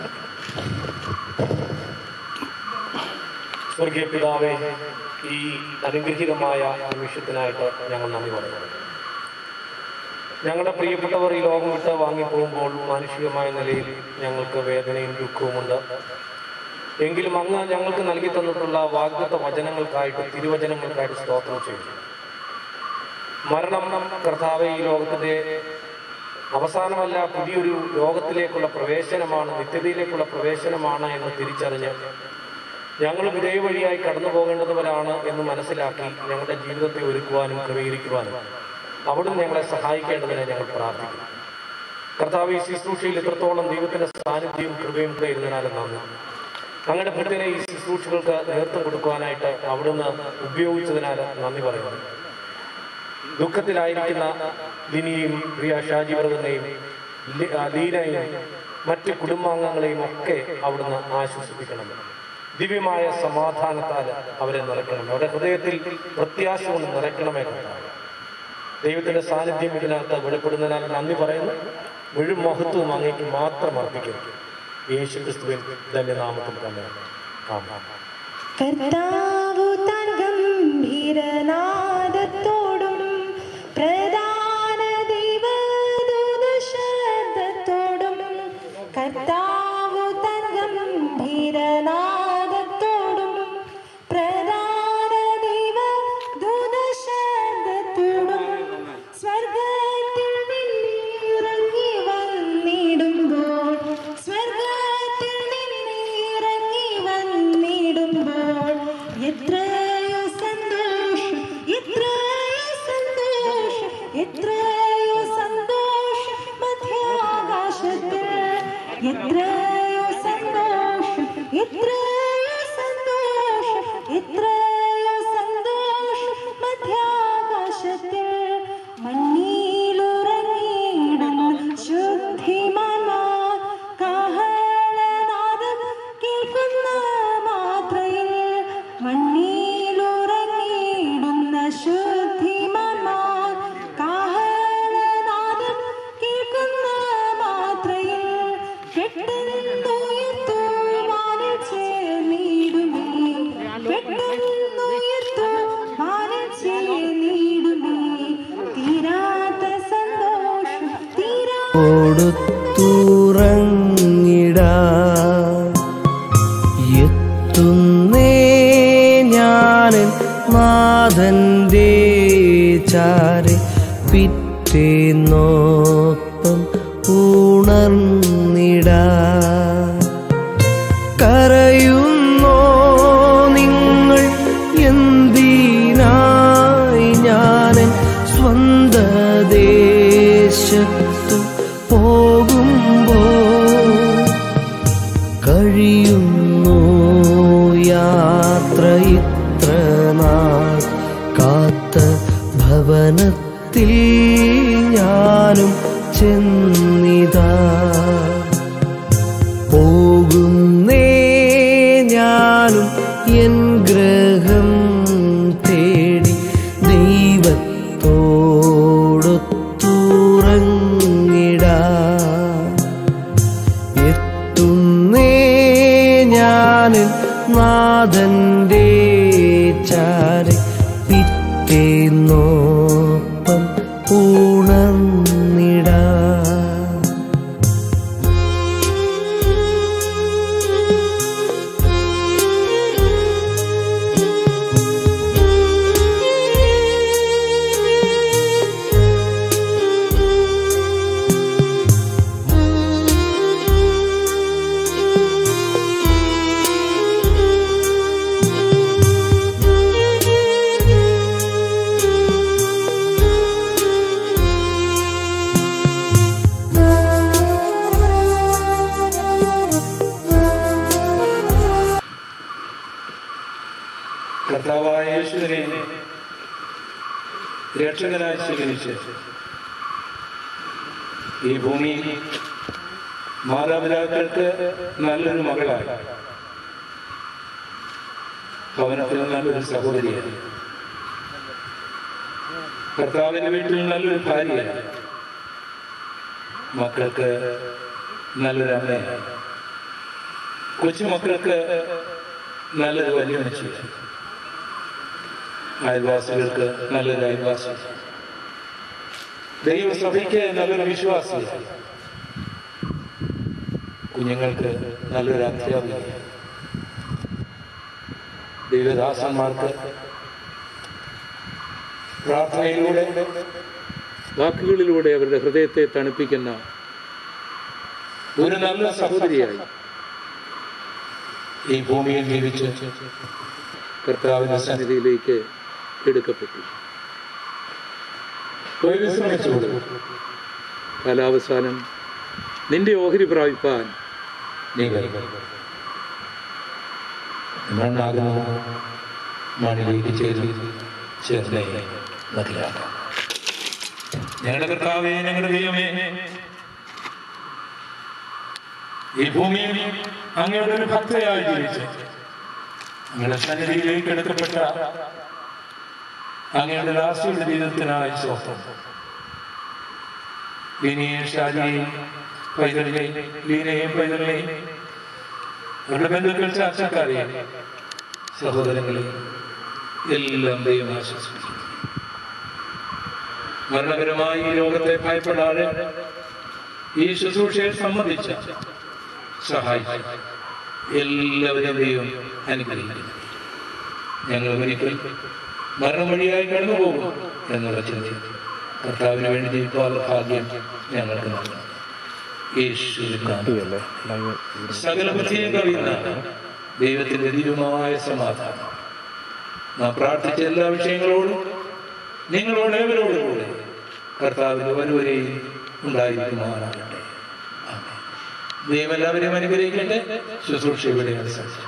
സ്വർഗീയ പിതാവേ, ഈ അനുഗ്രഹീതമായ നിമിഷത്തിനായിട്ട് ഞങ്ങൾ നന്ദി പറയുന്നു. ഞങ്ങളുടെ പ്രിയപ്പെട്ടവർ ഈ ലോകം വിട്ട് വാങ്ങിപ്പോകുമ്പോൾ മാനുഷികമായ നിലയിൽ ഞങ്ങൾക്ക് വേദനയും ദുഃഖവുമുണ്ട്. എങ്കിലും അങ്ങ് ഞങ്ങൾക്ക് നൽകി തന്നിട്ടുള്ള വാഗ്ദത്ത വചനങ്ങൾക്കായിട്ട്, തിരുവചനങ്ങൾക്കായിട്ട് സ്തോത്രം ചെയ്യുന്നു. മരണം കർത്താവേ ഈ ലോകത്തിന്റെ അവസാനമല്ല, പുതിയൊരു ലോകത്തിലേക്കുള്ള പ്രവേശനമാണ്, നിത്യതയിലേക്കുള്ള പ്രവേശനമാണ് എന്ന് തിരിച്ചറിഞ്ഞ് ഞങ്ങൾ ഇതേവഴിയായി കടന്നു പോകേണ്ടവരാണ് എന്ന് മനസ്സിലാക്കി ഞങ്ങളുടെ ജീവിതത്തെ ഒരുക്കുവാനും ക്രമീകരിക്കുവാനും അവിടുന്ന് ഞങ്ങളെ സഹായിക്കേണ്ടതിനെ ഞങ്ങൾ പ്രാർത്ഥിക്കുന്നു. കർത്താവ് ഈ ശുശ്രൂഷയിൽ എത്രത്തോളം ദൈവത്തിന്റെ സാന്നിധ്യവും കൃപയും കൂടെ ഇരുന്നതിനാലും നന്ദി. ഞങ്ങളുടെ ഭക്തനെ ഈ ശുശ്രൂഷകൾക്ക് നേതൃത്വം കൊടുക്കുവാനായിട്ട് അവിടുന്ന് ഉപയോഗിച്ചതിനാൽ നന്ദി പറയുന്നു. ദുഃഖത്തിലായിരിക്കുന്ന ലിനിയും പ്രിയ ഷാജി ബ്രദറിനെയും ലീനയും മറ്റ് കുടുംബാംഗങ്ങളെയും ഒക്കെ അവിടുന്ന് ആശ്വസിപ്പിക്കണം. ദിവ്യമായ സമാധാനത്താൽ അവരെ നിറയ്ക്കണം. അവരുടെ ഹൃദയത്തിൽ പ്രത്യാശ കൊണ്ട് നിറയ്ക്കണമേ കർത്താവേ. ദൈവത്തിന്റെ സാന്നിധ്യം ഇതിനകത്ത് വെളിപ്പെടുന്നതിനാൽ നന്ദി പറയുന്നു. മുഴുവൻ മഹത്വവും അങ്ങേക്ക് മാത്രം അർപ്പിക്കുന്നു. യേശുക്രിസ്തുവിൻ ധന്യനാമത്തിൽ തന്നെ ആമേൻ. കർത്താവു താൻ ഗംഭീരനാദത്തോടും പ്രധാന ദൈവദൂതശബ്ദത്തോടും കർത്താവു താൻ ഗംഭീരനാദത്തോടും പ്രധാന ദൈവദൂതശബ്ദത്തോടും സ്വർഗത്തിൽ നിന്നിറങ്ങി വന്നിടുമ്പോൾ എത്രയോ സന്തോഷം, എത്രയോ സന്തോഷം, എത്രയോ സന്തോഷം മധ്യാകാശത്തിൽ, എത്രയോ സന്തോഷം, എത്രയോ സന്തോഷം, എത്രയോ സന്തോഷം മധ്യാകാശത്തിൽ. മണ്ണിലുറങ്ങിയിടുന്ന ശുദ്ധിമാന്മാർ കാഹളനാദം കേൾക്കുന്ന മാത്രയിൽ, മണ്ണിലുറങ്ങിയിടുന്ന ശുദ്ധിമാന്മാർ കാഹളനാദം കേൾക്കുന്ന മാത്രയിൽ പെട്ടെന്നുയർത്തു വാനിൽ ചേർന്നിടുമേ, പെട്ടെന്നുയർത്തു വാനിൽ ചേർന്നിടുമേ. തീരാത്ത സന്തോഷം, കൊടുത്തുറങ്ങിടാ എത്തുന്നേ ഞാനൻ നാഥന്റെ ചാരെ, പിറ്റേന്നോപ്പം ഉണർന്നിടാ. കരയുന്നോ നിങ്ങൾ എന്തിനായി? ഞാനൻ സ്വന്ത ദേശത്തു പോകുമ്പോൾ കഴിയുന്നു യാത്ര ഇത്ര നാൾ കാത്ത ഭവനത്തിൽ ഞാനും ചെന്നിതാ. പോകുന്നേ ഞാനും എൻ ഗ്രഹം തേടി ദൈവത്തോടൊത്തുറങ്ങിടാ. എത്തുന്നേ ഞാനും നാഥന്റെ ചാരെ, പിറ്റേന്നോപ്പം ഉണർന്നിടാ. കർത്താവായ യേശുവിനെ രക്ഷകനായി സ്വീകരിച്ച് ഈ ഭൂമിയിൽ മാതാപിതാക്കൾക്ക് നല്ലൊരു മകളായി, ഭവനത്തിൽ നല്ലൊരു സഹോദരിയായി, കർത്താവിന്റെ വീട്ടിൽ നല്ലൊരു ഭാര്യയായി, മക്കൾക്ക് നല്ലൊരു അമ്മയായി, കൊച്ചുമക്കൾക്ക് നല്ലൊരു വലിയ മനുഷ്യൻ, അയൽവാസികൾക്ക് നല്ലൊരു അയൽവാസി, ദൈവസഭയ്ക്ക് നല്ലൊരു വിശ്വാസി, കുഞ്ഞുങ്ങൾക്ക് നല്ലൊരു അധ്യാപിക, ദൈവദാസന്മാർക്ക് പ്രാർത്ഥനയിലൂടെ വാക്കുകളിലൂടെ അവരുടെ ഹൃദയത്തെ തണുപ്പിക്കുന്ന ഒരു നല്ല സഹോദരിയായി ഈ ഭൂമിയിൽ ജീവിച്ച് കർത്താവിന്റെ സന്നിധിയിലേക്ക് എടുക്കപ്പെട്ടു. പോയി വിശ്രമിച്ചോളൂ. കാലാവസാനം നിന്റെ ഓഹരി പ്രാപിപ്പാൻ നീ മണ്ണാകുന്നു, മണ്ണിലേക്ക് ചേർന്നേ മതിയാക്കാം. ഞങ്ങളുടെ കർത്താവേ, ഞങ്ങളുടെ ദൈവമേ, ഈ ഭൂമിയിൽ അങ്ങയുടെ ഒരു ഭക്തയായി ജീവിച്ച് അങ്ങയുടെ സന്നിധിയിലേക്ക് എടുക്കപ്പെട്ട അങ്ങയുടെ ദാസിയുടെ ജീവിതത്തിനായി സ്വന്തം ലീനയെയും ഷാജിയെയും പൈതലിനെയും ലീനയെയും പൈതലിനെയും അവരുടെ ബന്ധുക്കൾ ചാർച്ചക്കാരെയും സഹോദരങ്ങളെയും എല്ലാം ദൈവം ആശ്വസിപ്പിക്കും. മരണകരമായി ഈ ലോകത്തെ ഭയപ്പെടാതെ ഈ ശുശ്രൂഷയെ സംബന്ധിച്ച സഹായിച്ചു എല്ലാവരും ദൈവം അനുഗ്രഹിക്കുന്നു. ഞങ്ങൾ ഒരിക്കൽ മരണം വഴിയായി കടന്നു പോകും എന്നുള്ള ചിന്ത കർത്താവിന് വേണ്ടി ജീവിക്കാനുള്ള ഭാഗ്യം ഞങ്ങൾക്ക് നൽകുന്നു. സകല ബുദ്ധിയും കവിയുന്ന ദൈവത്തിന്റെ ദിവ്യമായ സമാധാനം നാം പ്രാർത്ഥിച്ച എല്ലാ വിഷയങ്ങളോടും നിങ്ങളോട് ഏവരോടും കൂടെ കർത്താവിന് വരുവരെയും ഉണ്ടായിരിക്കുമാറാകട്ടെ. ദൈവം എല്ലാവരെയും അനുഗ്രഹിക്കട്ടെ. ശുശ്രൂഷ ഇവിടെ അവസാനിച്ചു.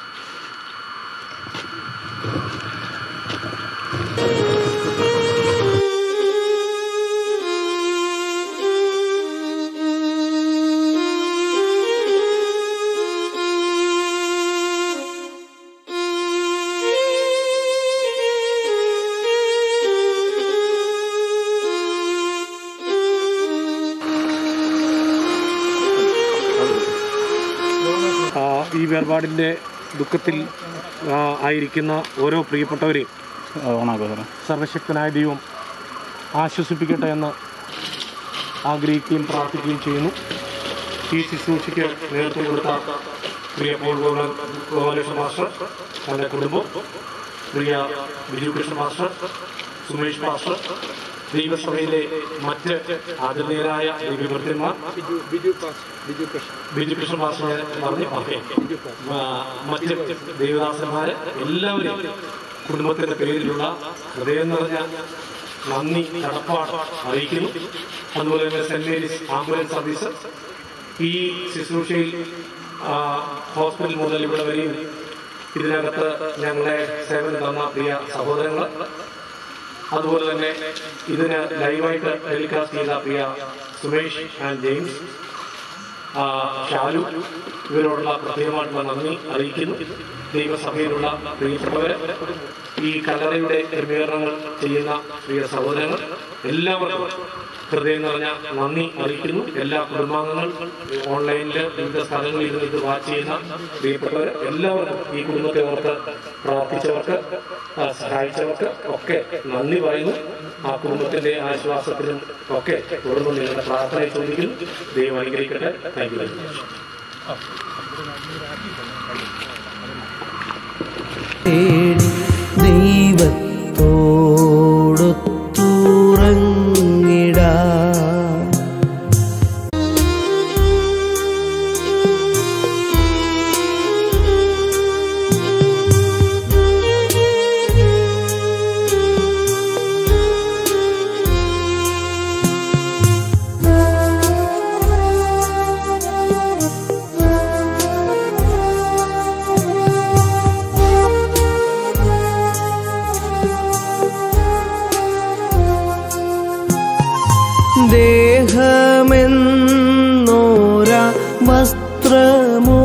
ഈ വേർപാടിൻ്റെ ദുഃഖത്തിൽ ആയിരിക്കുന്ന ഓരോ പ്രിയപ്പെട്ടവരെയും സർവശക്തനായ ദൈവം ആശ്വസിപ്പിക്കട്ടെ എന്ന് ആഗ്രഹിക്കുകയും പ്രാർത്ഥിക്കുകയും ചെയ്യുന്നു. ഈ ശുശ്രൂഷയ്ക്ക് നേതൃത്വം കൊടുത്ത പ്രിയ പോൾ ഗോപാലകൃഷ്ണ മാസ്റ്റർ, തൻ്റെ കുടുംബം, പ്രിയ ബിജു കൃഷ്ണ മാസ്റ്റർ, സുമേഷ് മാസ്റ്റർ, ദൈവസഭയിലെ മറ്റ് ആദരണീയരായ ദൈവഭൃത്യന്മാർ, ബിജു കൃഷ്ണ മാസ്റ്റർ പറഞ്ഞു, മറ്റ് ദൈവദാസന്മാര് എല്ലാവരും കുടുംബത്തിന്റെ പേരിലുള്ള ഹൃദയം നിറഞ്ഞ നന്ദി കടപ്പാട് അറിയിക്കുന്നു. അതുപോലെ തന്നെ സെന്റ് മേരീസ് ആംബുലൻസ് സർവീസ് ഈ ശുശ്രൂഷയിൽ ഹോസ്പിറ്റൽ മുതൽ ഇവിടെ വരെയും ഇതിനകത്ത് ഞങ്ങളെ സേവനം തന്ന പ്രിയ സഹോദരങ്ങൾ, അതുപോലെ തന്നെ ഇതിന് ലൈവായിട്ട് ടെലികാസ്റ്റ് ചെയ്ത പ്രിയ സുമേഷ് ആൻഡ് ജെയിംസ്, ഷാലു, ഇവരോടുള്ള പ്രത്യേകമായിട്ടുള്ള നന്ദി അറിയിക്കുന്നു. ദൈവസഭയിലുള്ള പ്രിയപ്പെട്ടവർ, ഈ കല്ലറയുടെ ക്രമീകരണങ്ങൾ ചെയ്യുന്ന പ്രിയ സഹോദരങ്ങൾ, എല്ലാവർക്കും ഹൃദയം നിറഞ്ഞ നന്ദി അറിയിക്കുന്നു. എല്ലാ കുടുംബാംഗങ്ങൾ, ഓൺലൈനിൽ വിവിധ സ്ഥലങ്ങളിൽ ഇത് വാച്ച് ചെയ്യുന്ന പ്രിയപ്പെട്ടവർ എല്ലാവർക്കും, ഈ കുടുംബത്തെ ഓർത്ത് പ്രാർത്ഥിച്ചവർക്ക്, സഹായിച്ചവർക്ക് ഒക്കെ നന്ദി പറയുന്നു. ആ കുടുംബത്തിന്റെ ആശ്വാസത്തിനും ഒക്കെ തുടർന്ന് നിങ്ങളുടെ പ്രാർത്ഥന ചോദിക്കുന്നു. ദൈവം അനുഗ്രഹിക്കട്ടെ. Thank you very much. ദൈവത്തോടൊത്തുറങ്ങിടാ ദേഹമെന്നോര വസ്ത്രമു